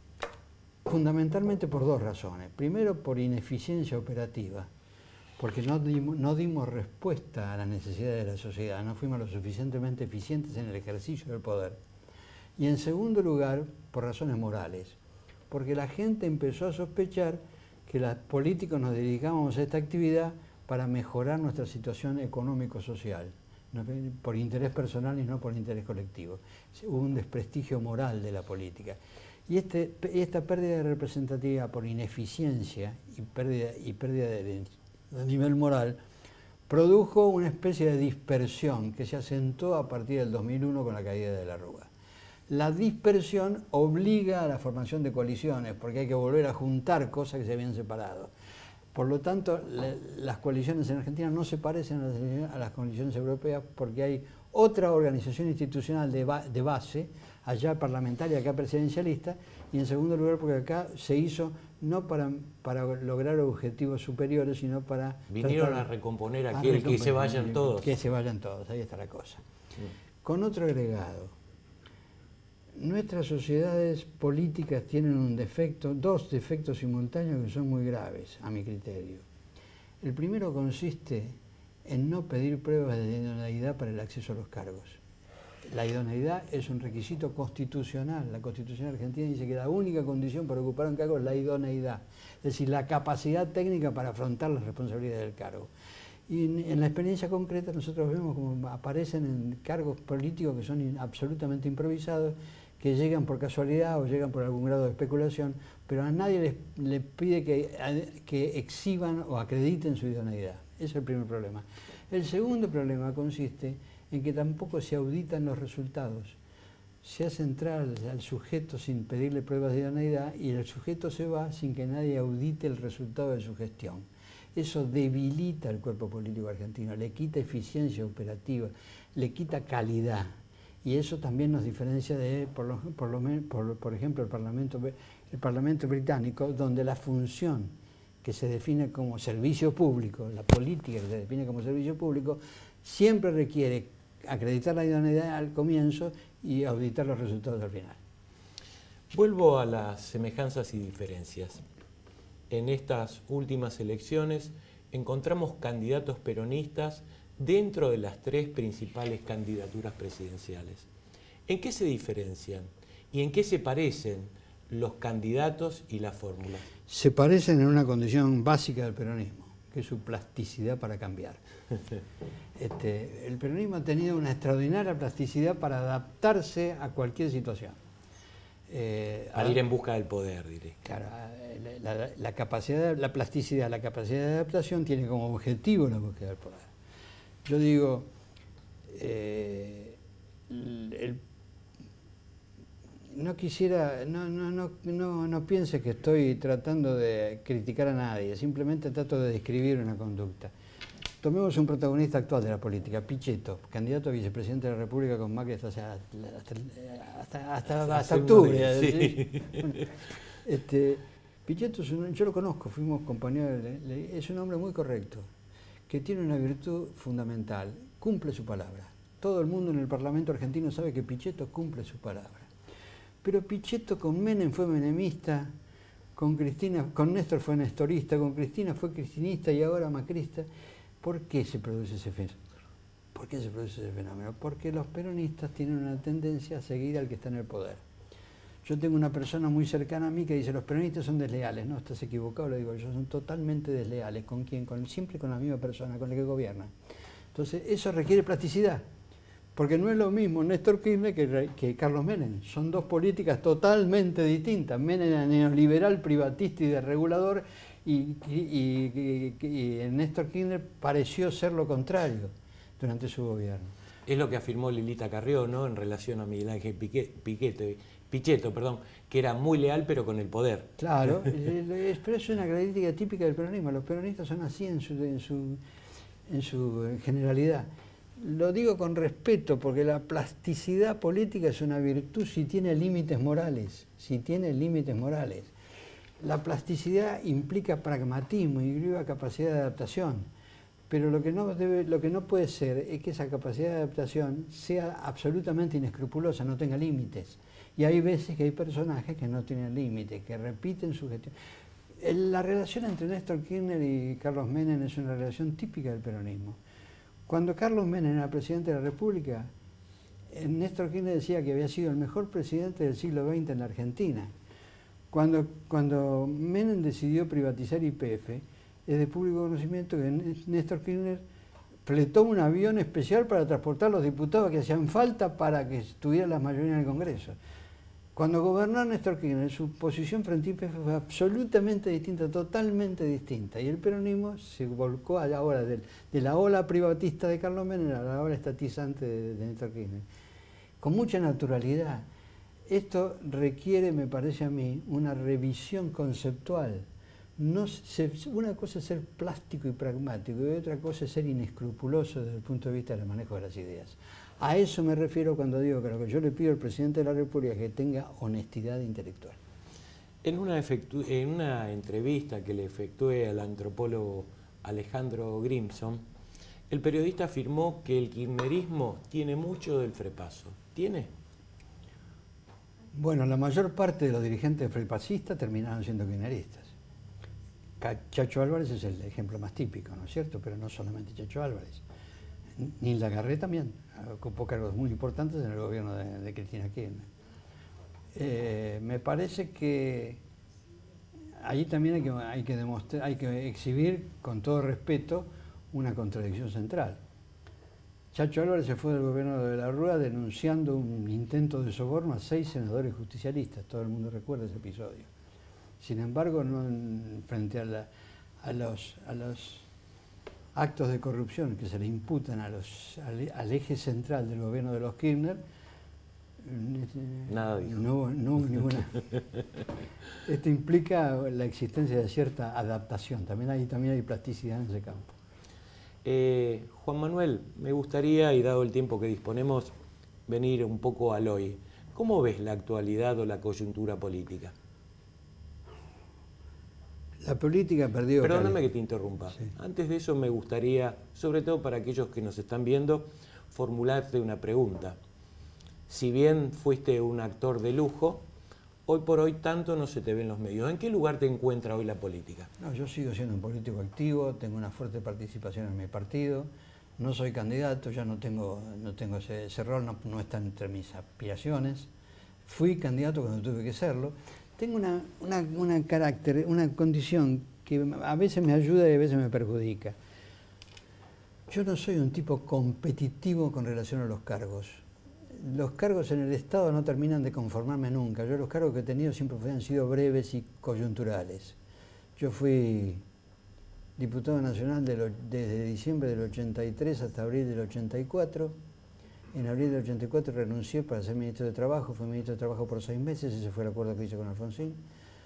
fundamentalmente por dos razones. Primero, por ineficiencia operativa, porque no dimos, no dimos respuesta a las necesidades de la sociedad, no fuimos lo suficientemente eficientes en el ejercicio del poder. Y en segundo lugar, por razones morales, porque la gente empezó a sospechar que los políticos nos dedicábamos a esta actividad para mejorar nuestra situación económico-social, no por interés personal y no por interés colectivo. Hubo un desprestigio moral de la política. Y este, esta pérdida de representatividad por ineficiencia y pérdida, y pérdida de, de nivel moral produjo una especie de dispersión que se asentó a partir del dos mil uno con la caída de la Rúa. La dispersión obliga a la formación de coaliciones porque hay que volver a juntar cosas que se habían separado. Por lo tanto, le, las coaliciones en Argentina no se parecen a las, a las coaliciones europeas porque hay otra organización institucional de, ba, de base, allá parlamentaria, acá presidencialista, y en segundo lugar porque acá se hizo no para, para lograr objetivos superiores, sino para... Vinieron a recomponer a aquel, que se vayan todos. Que se vayan todos, ahí está la cosa. Sí. Con otro agregado. Nuestras sociedades políticas tienen un defecto, dos defectos simultáneos que son muy graves, a mi criterio. El primero consiste en no pedir pruebas de idoneidad para el acceso a los cargos. La idoneidad es un requisito constitucional. La Constitución argentina dice que la única condición para ocupar un cargo es la idoneidad, es decir, la capacidad técnica para afrontar las responsabilidades del cargo. Y en, en la experiencia concreta nosotros vemos como aparecen en cargos políticos que son absolutamente improvisados, que llegan por casualidad o llegan por algún grado de especulación, pero a nadie les, les pide que, que exhiban o acrediten su idoneidad. Ese es el primer problema. El segundo problema consiste en que tampoco se auditan los resultados. Se hace entrar al, al sujeto sin pedirle pruebas de idoneidad y el sujeto se va sin que nadie audite el resultado de su gestión. Eso debilita al cuerpo político argentino, le quita eficiencia operativa, le quita calidad. Y eso también nos diferencia de, por, lo, por, lo, por, por ejemplo, el Parlamento, el Parlamento británico, donde la función que se define como servicio público, la política que se define como servicio público, siempre requiere acreditar la idoneidad al comienzo y auditar los resultados al final. Vuelvo a las semejanzas y diferencias. En estas últimas elecciones encontramos candidatos peronistas dentro de las tres principales candidaturas presidenciales. ¿En qué se diferencian y en qué se parecen los candidatos y las fórmulas? Se parecen en una condición básica del peronismo, que es su plasticidad para cambiar. Este, el peronismo ha tenido una extraordinaria plasticidad para adaptarse a cualquier situación. Eh, para ir en busca del poder, diré. Claro, la, la, la capacidad, la plasticidad, la capacidad de adaptación tiene como objetivo la búsqueda del poder. Yo digo, eh, el, no quisiera, no, no, no, no, no piense que estoy tratando de criticar a nadie, simplemente trato de describir una conducta. Tomemos un protagonista actual de la política, Pichetto, candidato a vicepresidente de la República con Macri hasta, hasta, hasta, hasta, hasta octubre. Sí. Este, Pichetto, es un, yo lo conozco, fuimos compañeros, es un hombre muy correcto, que tiene una virtud fundamental, cumple su palabra. Todo el mundo en el Parlamento argentino sabe que Pichetto cumple su palabra. Pero Pichetto con Menem fue menemista, con Cristina, con Néstor fue nestorista, con Cristina fue cristinista y ahora macrista. ¿Por qué se produce ese fenómeno? ¿Por qué se produce ese fenómeno? Porque los peronistas tienen una tendencia a seguir al que está en el poder. Yo tengo una persona muy cercana a mí que dice, los peronistas son desleales. No, estás equivocado, le digo yo, son totalmente desleales. ¿Con quién? Con, siempre con la misma persona con la que gobiernan. Entonces, eso requiere plasticidad. Porque no es lo mismo Néstor Kirchner que, que Carlos Menem. Son dos políticas totalmente distintas. Menem era neoliberal, privatista y desregulador, y, y, y, y Néstor Kirchner pareció ser lo contrario durante su gobierno. Es lo que afirmó Lilita Carrió, ¿no?, en relación a Miguel Ángel Piquet, Piquete, Pichetto, perdón, que era muy leal pero con el poder. Claro, pero es una característica típica del peronismo. Los peronistas son así en su, en su, en su generalidad. Lo digo con respeto porque la plasticidad política es una virtud si tiene límites morales, si tiene límites morales. La plasticidad implica pragmatismo, implica capacidad de adaptación, pero lo que no debe, lo que no puede ser es que esa capacidad de adaptación sea absolutamente inescrupulosa, no tenga límites. Y hay veces que hay personajes que no tienen límites, que repiten su gestión. La relación entre Néstor Kirchner y Carlos Menem es una relación típica del peronismo. Cuando Carlos Menem era presidente de la República, Néstor Kirchner decía que había sido el mejor presidente del siglo veinte en la Argentina. Cuando, cuando Menem decidió privatizar Y P F, es de público conocimiento que Néstor Kirchner fletó un avión especial para transportar los diputados que hacían falta para que tuviera la mayoría en el Congreso. Cuando gobernó Néstor Kirchner, su posición frente a Y P F fue absolutamente distinta, totalmente distinta. Y el peronismo se volcó a la hora de, de la ola privatista de Carlos Menem a la ola estatizante de, de Néstor Kirchner. Con mucha naturalidad. Esto requiere, me parece a mí, una revisión conceptual. No se, una cosa es ser plástico y pragmático y otra cosa es ser inescrupuloso desde el punto de vista del manejo de las ideas. A eso me refiero cuando digo que lo que yo le pido al presidente de la República es que tenga honestidad intelectual. En una, efectu en una entrevista que le efectué al antropólogo Alejandro Grimson, el periodista afirmó que el kirchnerismo tiene mucho del frepaso. ¿Tiene? Bueno, la mayor parte de los dirigentes frepasistas terminaron siendo kirchneristas. Chacho Álvarez es el ejemplo más típico, ¿no es cierto? Pero no solamente Chacho Álvarez. Nilda Garré también ocupó cargos muy importantes en el gobierno de, de Cristina Kirchner. Eh, me parece que ahí también hay que, hay, que demostrar, hay que exhibir, con todo respeto, una contradicción central. Chacho Álvarez se fue del gobierno de la Rúa denunciando un intento de soborno a seis senadores justicialistas. Todo el mundo recuerda ese episodio. Sin embargo, no, frente a, la, a, los, a los actos de corrupción que se le imputan a los, al, al eje central del gobierno de los Kirchner, nada dijo. No, no hubo ninguna. Esto implica la existencia de cierta adaptación. También hay, también hay plasticidad en ese campo. Eh, Juan Manuel, me gustaría, y dado el tiempo que disponemos, venir un poco al hoy. ¿Cómo ves la actualidad o la coyuntura política? La política ha perdido... Perdóname que te interrumpa. Sí. Antes de eso me gustaría, sobre todo para aquellos que nos están viendo, formularte una pregunta. Si bien fuiste un actor de lujo, hoy por hoy tanto no se te ve en los medios. ¿En qué lugar te encuentra hoy la política? No, yo sigo siendo un político activo, tengo una fuerte participación en mi partido, no soy candidato, ya no tengo, no tengo ese, ese rol, no, no está entre mis aspiraciones. Fui candidato cuando tuve que serlo. Tengo una, una, una carácter, una condición que a veces me ayuda y a veces me perjudica. Yo no soy un tipo competitivo con relación a los cargos. Los cargos en el Estado no terminan de conformarme nunca. Yo los cargos que he tenido siempre han sido breves y coyunturales. Yo fui diputado nacional de lo, desde diciembre del ochenta y tres hasta abril del ochenta y cuatro. En abril del ochenta y cuatro renuncié para ser ministro de Trabajo, fui ministro de Trabajo por seis meses, ese fue el acuerdo que hice con Alfonsín.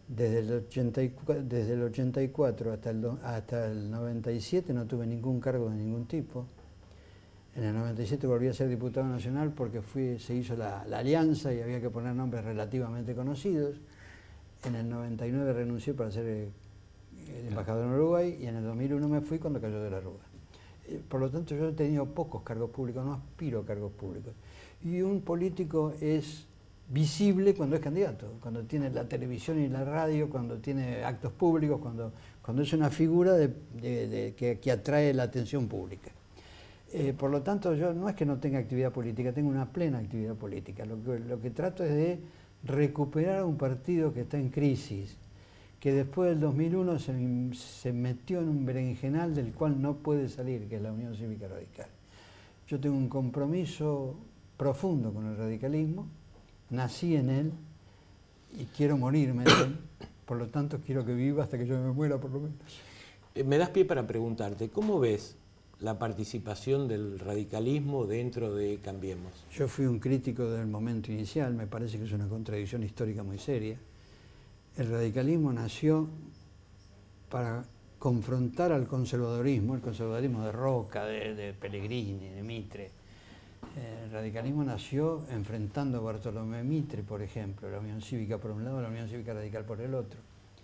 Desde el, ochenta y cuatro, desde el ochenta y cuatro hasta el, hasta el noventa y siete no tuve ningún cargo de ningún tipo. En el noventa y siete volví a ser diputado nacional porque fui, se hizo la, la alianza y había que poner nombres relativamente conocidos. En el noventa y nueve renuncié para ser eh, embajador en Uruguay y en el dos mil uno me fui cuando cayó de la Rúa. Eh, por lo tanto yo he tenido pocos cargos públicos, no aspiro a cargos públicos. Y un político es visible cuando es candidato, cuando tiene la televisión y la radio, cuando tiene actos públicos, cuando, cuando es una figura de, de, de, que, que atrae la atención pública. Eh, por lo tanto, yo no es que no tenga actividad política, tengo una plena actividad política. Lo que, lo que trato es de recuperar un partido que está en crisis, que después del dos mil uno se, se metió en un berenjenal del cual no puede salir, que es la Unión Cívica Radical. Yo tengo un compromiso profundo con el radicalismo, nací en él y quiero morirme en él, por lo tanto quiero que viva hasta que yo me muera por lo menos. Me das pie para preguntarte, ¿cómo ves la participación del radicalismo dentro de Cambiemos? Yo fui un crítico del momento inicial, me parece que es una contradicción histórica muy seria. El radicalismo nació para confrontar al conservadorismo, el conservadorismo de Roca, de, de Pellegrini, de Mitre. El radicalismo nació enfrentando a Bartolomé Mitre, por ejemplo, la Unión Cívica por un lado, la Unión Cívica Radical por el otro.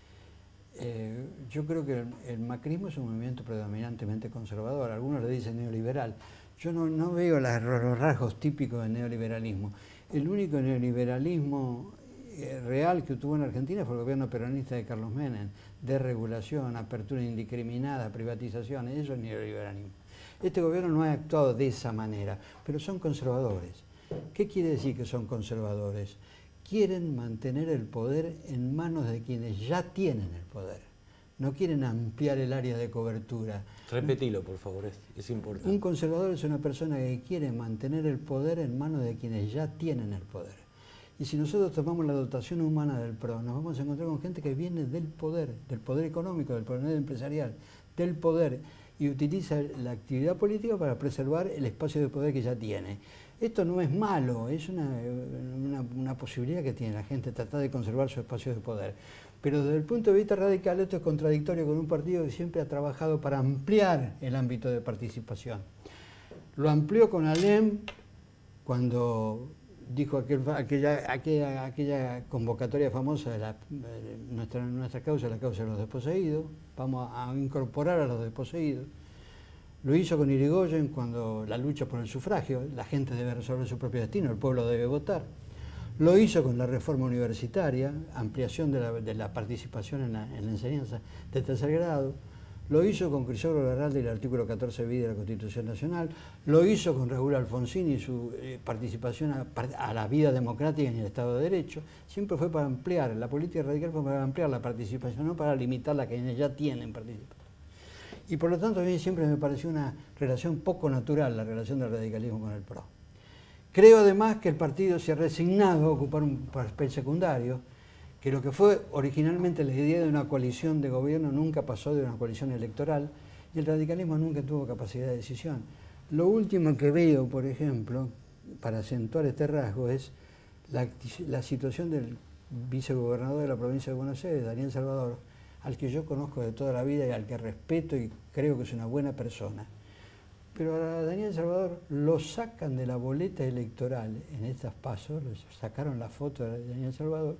Eh, yo creo que el, el macrismo es un movimiento predominantemente conservador, algunos le dicen neoliberal. Yo no, no veo las, los rasgos típicos del neoliberalismo. El único neoliberalismo eh, real que tuvo en Argentina fue el gobierno peronista de Carlos Menem, desregulación, apertura indiscriminada, privatización, eso es neoliberalismo. Este gobierno no ha actuado de esa manera, pero son conservadores. ¿Qué quiere decir que son conservadores? Quieren mantener el poder en manos de quienes ya tienen el poder. No quieren ampliar el área de cobertura. Repetilo, por favor, es, es importante. Un conservador es una persona que quiere mantener el poder en manos de quienes ya tienen el poder. Y si nosotros tomamos la dotación humana del P R O, nos vamos a encontrar con gente que viene del poder, del poder económico, del poder empresarial, del poder, y utiliza la actividad política para preservar el espacio de poder que ya tiene. Esto no es malo, es una, una, una posibilidad que tiene la gente, tratar de conservar su espacio de poder. Pero desde el punto de vista radical esto es contradictorio con un partido que siempre ha trabajado para ampliar el ámbito de participación. Lo amplió con Alem cuando dijo aquel, aquella, aquella, aquella convocatoria famosa de, la, de nuestra, nuestra causa, la causa de los desposeídos, vamos a, a incorporar a los desposeídos. Lo hizo con Irigoyen cuando la lucha por el sufragio, la gente debe resolver su propio destino, el pueblo debe votar. Lo hizo con la reforma universitaria, ampliación de la, de la participación en la, en la enseñanza de tercer grado. Lo hizo con Crisóbal Larralde y el artículo catorce bis de la Constitución Nacional. Lo hizo con Raúl Alfonsín y su eh, participación a, a la vida democrática en el Estado de Derecho. Siempre fue para ampliar, la política radical fue para ampliar la participación, no para limitarla a quienes ya tienen participación. Y por lo tanto a mí siempre me pareció una relación poco natural la relación del radicalismo con el P R O. Creo además que el partido se ha resignado a ocupar un papel secundario, que lo que fue originalmente la idea de una coalición de gobierno nunca pasó de una coalición electoral y el radicalismo nunca tuvo capacidad de decisión. Lo último que veo, por ejemplo, para acentuar este rasgo es la, la situación del vicegobernador de la provincia de Buenos Aires, Daniel Salvador, al que yo conozco de toda la vida y al que respeto y creo que es una buena persona. Pero a Daniel Salvador lo sacan de la boleta electoral en estas pasos, le sacaron la foto de Daniel Salvador,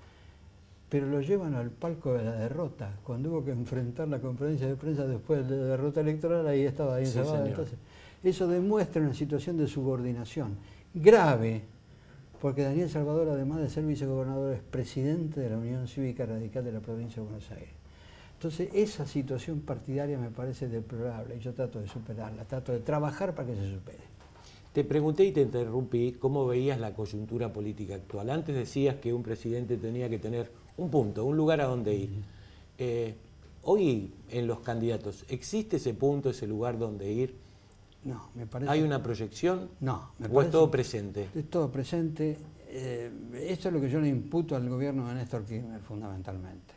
pero lo llevan al palco de la derrota. Cuando hubo que enfrentar la conferencia de prensa después de la derrota electoral, ahí estaba Daniel sí, Salvador. Entonces, eso demuestra una situación de subordinación grave, porque Daniel Salvador, además de ser vicegobernador, es presidente de la Unión Cívica Radical de la provincia de Buenos Aires. Entonces, esa situación partidaria me parece deplorable y yo trato de superarla, trato de trabajar para que se supere. Te pregunté y te interrumpí cómo veías la coyuntura política actual. Antes decías que un presidente tenía que tener un punto, un lugar a donde ir. Eh, hoy, en los candidatos, ¿existe ese punto, ese lugar donde ir? No, me parece... ¿Hay una proyección? No. Me ¿O parece, es todo presente? Es todo presente. Eh, esto es lo que yo le imputo al gobierno de Néstor Kirchner, fundamentalmente.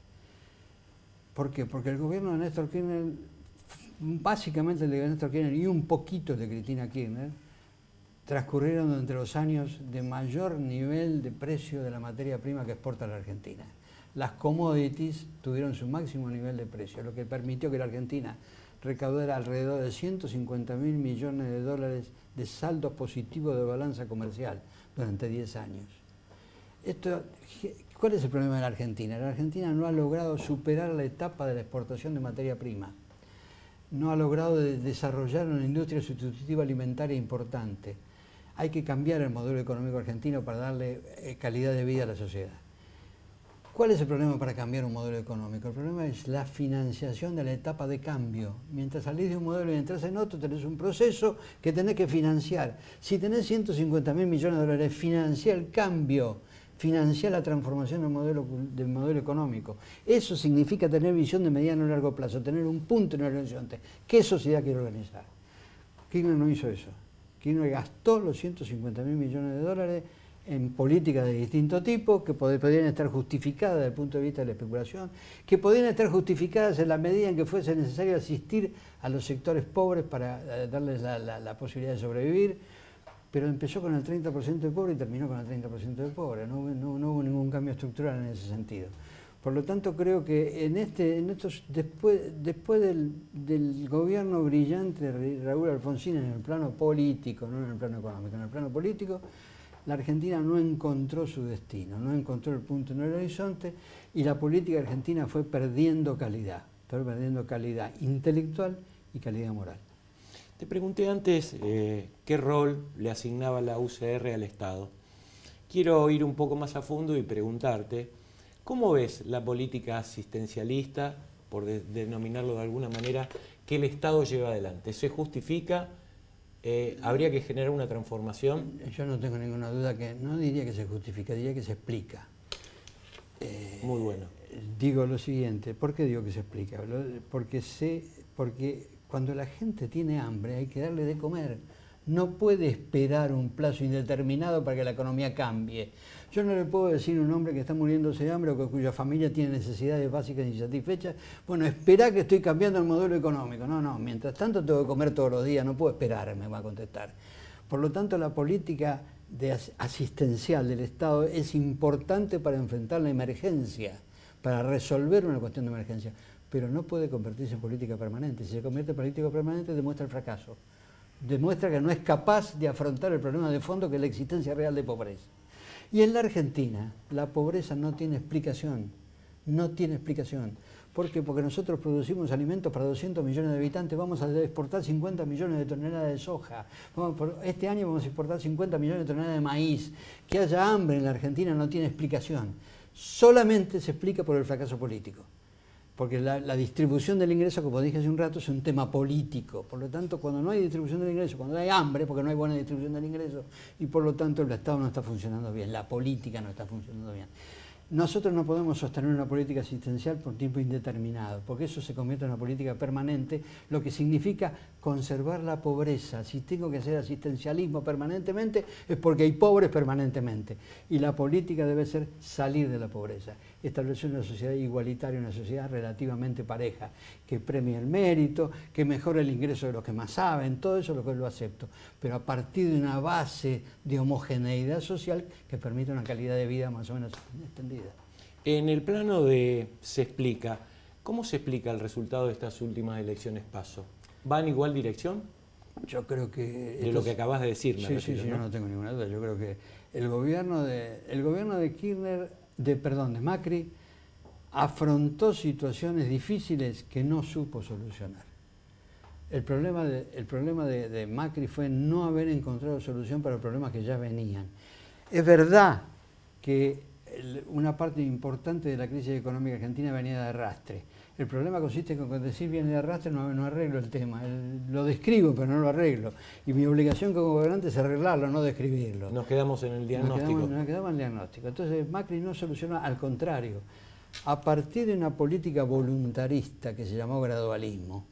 ¿Por qué? Porque el gobierno de Néstor Kirchner, básicamente el de Néstor Kirchner y un poquito el de Cristina Kirchner, transcurrieron entre los años de mayor nivel de precio de la materia prima que exporta la Argentina. las commodities tuvieron su máximo nivel de precio, lo que permitió que la Argentina recaudara alrededor de ciento cincuenta mil millones de dólares de saldo positivo de balanza comercial durante diez años. Esto, ¿cuál es el problema de la Argentina? La Argentina no ha logrado superar la etapa de la exportación de materia prima. No ha logrado de desarrollar una industria sustitutiva alimentaria importante. Hay que cambiar el modelo económico argentino para darle eh, calidad de vida a la sociedad. ¿Cuál es el problema para cambiar un modelo económico? El problema es la financiación de la etapa de cambio. Mientras salís de un modelo y entras en otro, tenés un proceso que tenés que financiar. Si tenés ciento cincuenta mil millones de dólares, financia el cambio, financia la transformación del modelo, del modelo económico. Eso significa tener visión de mediano y largo plazo, tener un punto en el horizonte. ¿Qué sociedad quiere organizar? Kirchner no hizo eso. Kirchner gastó los ciento cincuenta mil millones de dólares en políticas de distinto tipo, que podrían estar justificadas desde el punto de vista de la especulación, que podrían estar justificadas en la medida en que fuese necesario asistir a los sectores pobres para darles la, la, la posibilidad de sobrevivir, pero empezó con el treinta por ciento de pobres y terminó con el treinta por ciento de pobres, no, no, no hubo ningún cambio estructural en ese sentido. Por lo tanto, creo que en este, en estos, después, después del, del gobierno brillante de Raúl Alfonsín en el plano político, no en el plano económico, en el plano político, la Argentina no encontró su destino, no encontró el punto en el horizonte y la política argentina fue perdiendo calidad, fue perdiendo calidad intelectual y calidad moral. Te pregunté antes eh, qué rol le asignaba la U C R al Estado. Quiero ir un poco más a fondo y preguntarte, ¿cómo ves la política asistencialista, por de, denominarlo de alguna manera, que el Estado lleva adelante? ¿Se justifica? Eh, ¿Habría que generar una transformación? Yo no tengo ninguna duda que, no diría que se justifica, diría que se explica. Eh, Muy bueno. Digo lo siguiente, ¿por qué digo que se explica? Porque, sé, porque cuando la gente tiene hambre hay que darle de comer. No puede esperar un plazo indeterminado para que la economía cambie. Yo no le puedo decir a un hombre que está muriéndose de hambre o que, cuya familia tiene necesidades básicas insatisfechas, bueno, espera que estoy cambiando el modelo económico. No, no, mientras tanto tengo que comer todos los días, no puedo esperar, me va a contestar. Por lo tanto, la política de asistencial del Estado es importante para enfrentar la emergencia, para resolver una cuestión de emergencia, pero no puede convertirse en política permanente. Si se convierte en política permanente, demuestra el fracaso. Demuestra que no es capaz de afrontar el problema de fondo que es la existencia real de pobreza. Y en la Argentina la pobreza no tiene explicación, no tiene explicación. ¿Por qué? Porque nosotros producimos alimentos para doscientos millones de habitantes, vamos a exportar cincuenta millones de toneladas de soja, vamos por, este año vamos a exportar cincuenta millones de toneladas de maíz. Que haya hambre en la Argentina no tiene explicación, solamente se explica por el fracaso político. Porque la, la distribución del ingreso, como dije hace un rato, es un tema político. Por lo tanto, cuando no hay distribución del ingreso, cuando hay hambre, porque no hay buena distribución del ingreso, y por lo tanto el Estado no está funcionando bien, la política no está funcionando bien. Nosotros no podemos sostener una política asistencial por tiempo indeterminado, porque eso se convierte en una política permanente, lo que significa conservar la pobreza. Si tengo que hacer asistencialismo permanentemente, es porque hay pobres permanentemente. Y la política debe ser salir de la pobreza, establecer una sociedad igualitaria, una sociedad relativamente pareja, que premie el mérito, que mejore el ingreso de los que más saben, todo eso es lo que lo acepto, pero a partir de una base de homogeneidad social que permita una calidad de vida más o menos extendida. En el plano de se explica, ¿cómo se explica el resultado de estas últimas elecciones PASO? ¿Va en igual dirección? Yo creo que... De lo que acabas de decir, me sí, refiero, sí, sí, ¿no? yo no tengo ninguna duda. Yo creo que el gobierno de, el gobierno de Kirchner, de, perdón, de Macri, afrontó situaciones difíciles que no supo solucionar. El problema de, el problema de, de Macri fue no haber encontrado solución para los problemas que ya venían. Es verdad que una parte importante de la crisis económica argentina venía de arrastre. El problema consiste en que cuando decir viene de arrastre no, no arreglo el tema. El, lo describo, pero no lo arreglo. Y mi obligación como gobernante es arreglarlo, no describirlo. Nos quedamos en el diagnóstico. Nos quedamos, nos quedamos en el diagnóstico. Entonces Macri no solucionó, al contrario. A partir de una política voluntarista que se llamó gradualismo,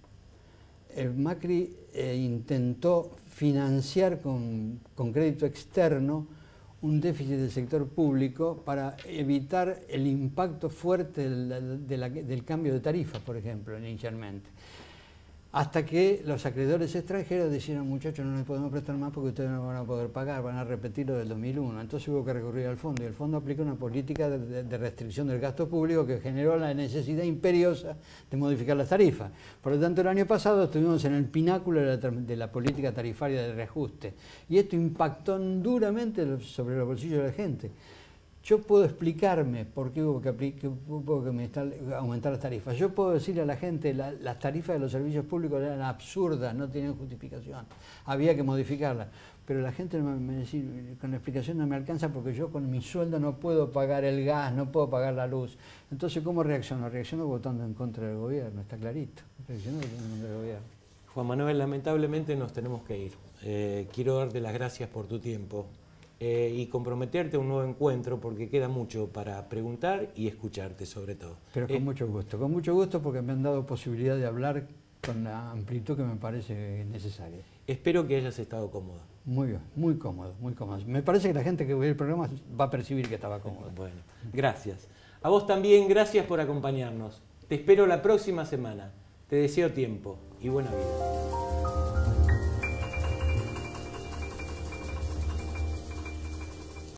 el Macri eh, intentó financiar con, con crédito externo un déficit del sector público para evitar el impacto fuerte de la, de la, del cambio de tarifas, por ejemplo, inicialmente. Hasta que los acreedores extranjeros dijeron, muchachos, no les podemos prestar más porque ustedes no van a poder pagar, van a repetir lo del dos mil uno. Entonces hubo que recurrir al fondo, y el fondo aplica una política de, de, de restricción del gasto público que generó la necesidad imperiosa de modificar las tarifas. Por lo tanto, el año pasado estuvimos en el pináculo de la, de la política tarifaria de reajuste, y esto impactó duramente sobre los bolsillos de la gente. Yo puedo explicarme por qué hubo que, que, hubo que aumentar las tarifas. Yo puedo decirle a la gente, la, las tarifas de los servicios públicos eran absurdas, no tenían justificación. Había que modificarlas. Pero la gente me, me decía, con la explicación no me alcanza porque yo con mi sueldo no puedo pagar el gas, no puedo pagar la luz. Entonces, ¿cómo reacciono? Reacciono votando en contra del gobierno, está clarito. Reacciono votando en contra del gobierno. Juan Manuel, lamentablemente nos tenemos que ir. Eh, quiero darte las gracias por tu tiempo. Eh, y comprometerte a un nuevo encuentro porque queda mucho para preguntar y escucharte sobre todo. Pero con eh, mucho gusto, con mucho gusto porque me han dado posibilidad de hablar con la amplitud que me parece necesaria. Espero que hayas estado cómodo. Muy bien, muy cómodo, muy cómodo. Me parece que la gente que ve el programa va a percibir que estaba cómodo. Bueno, gracias. A vos también, gracias por acompañarnos. Te espero la próxima semana. Te deseo tiempo y buena vida.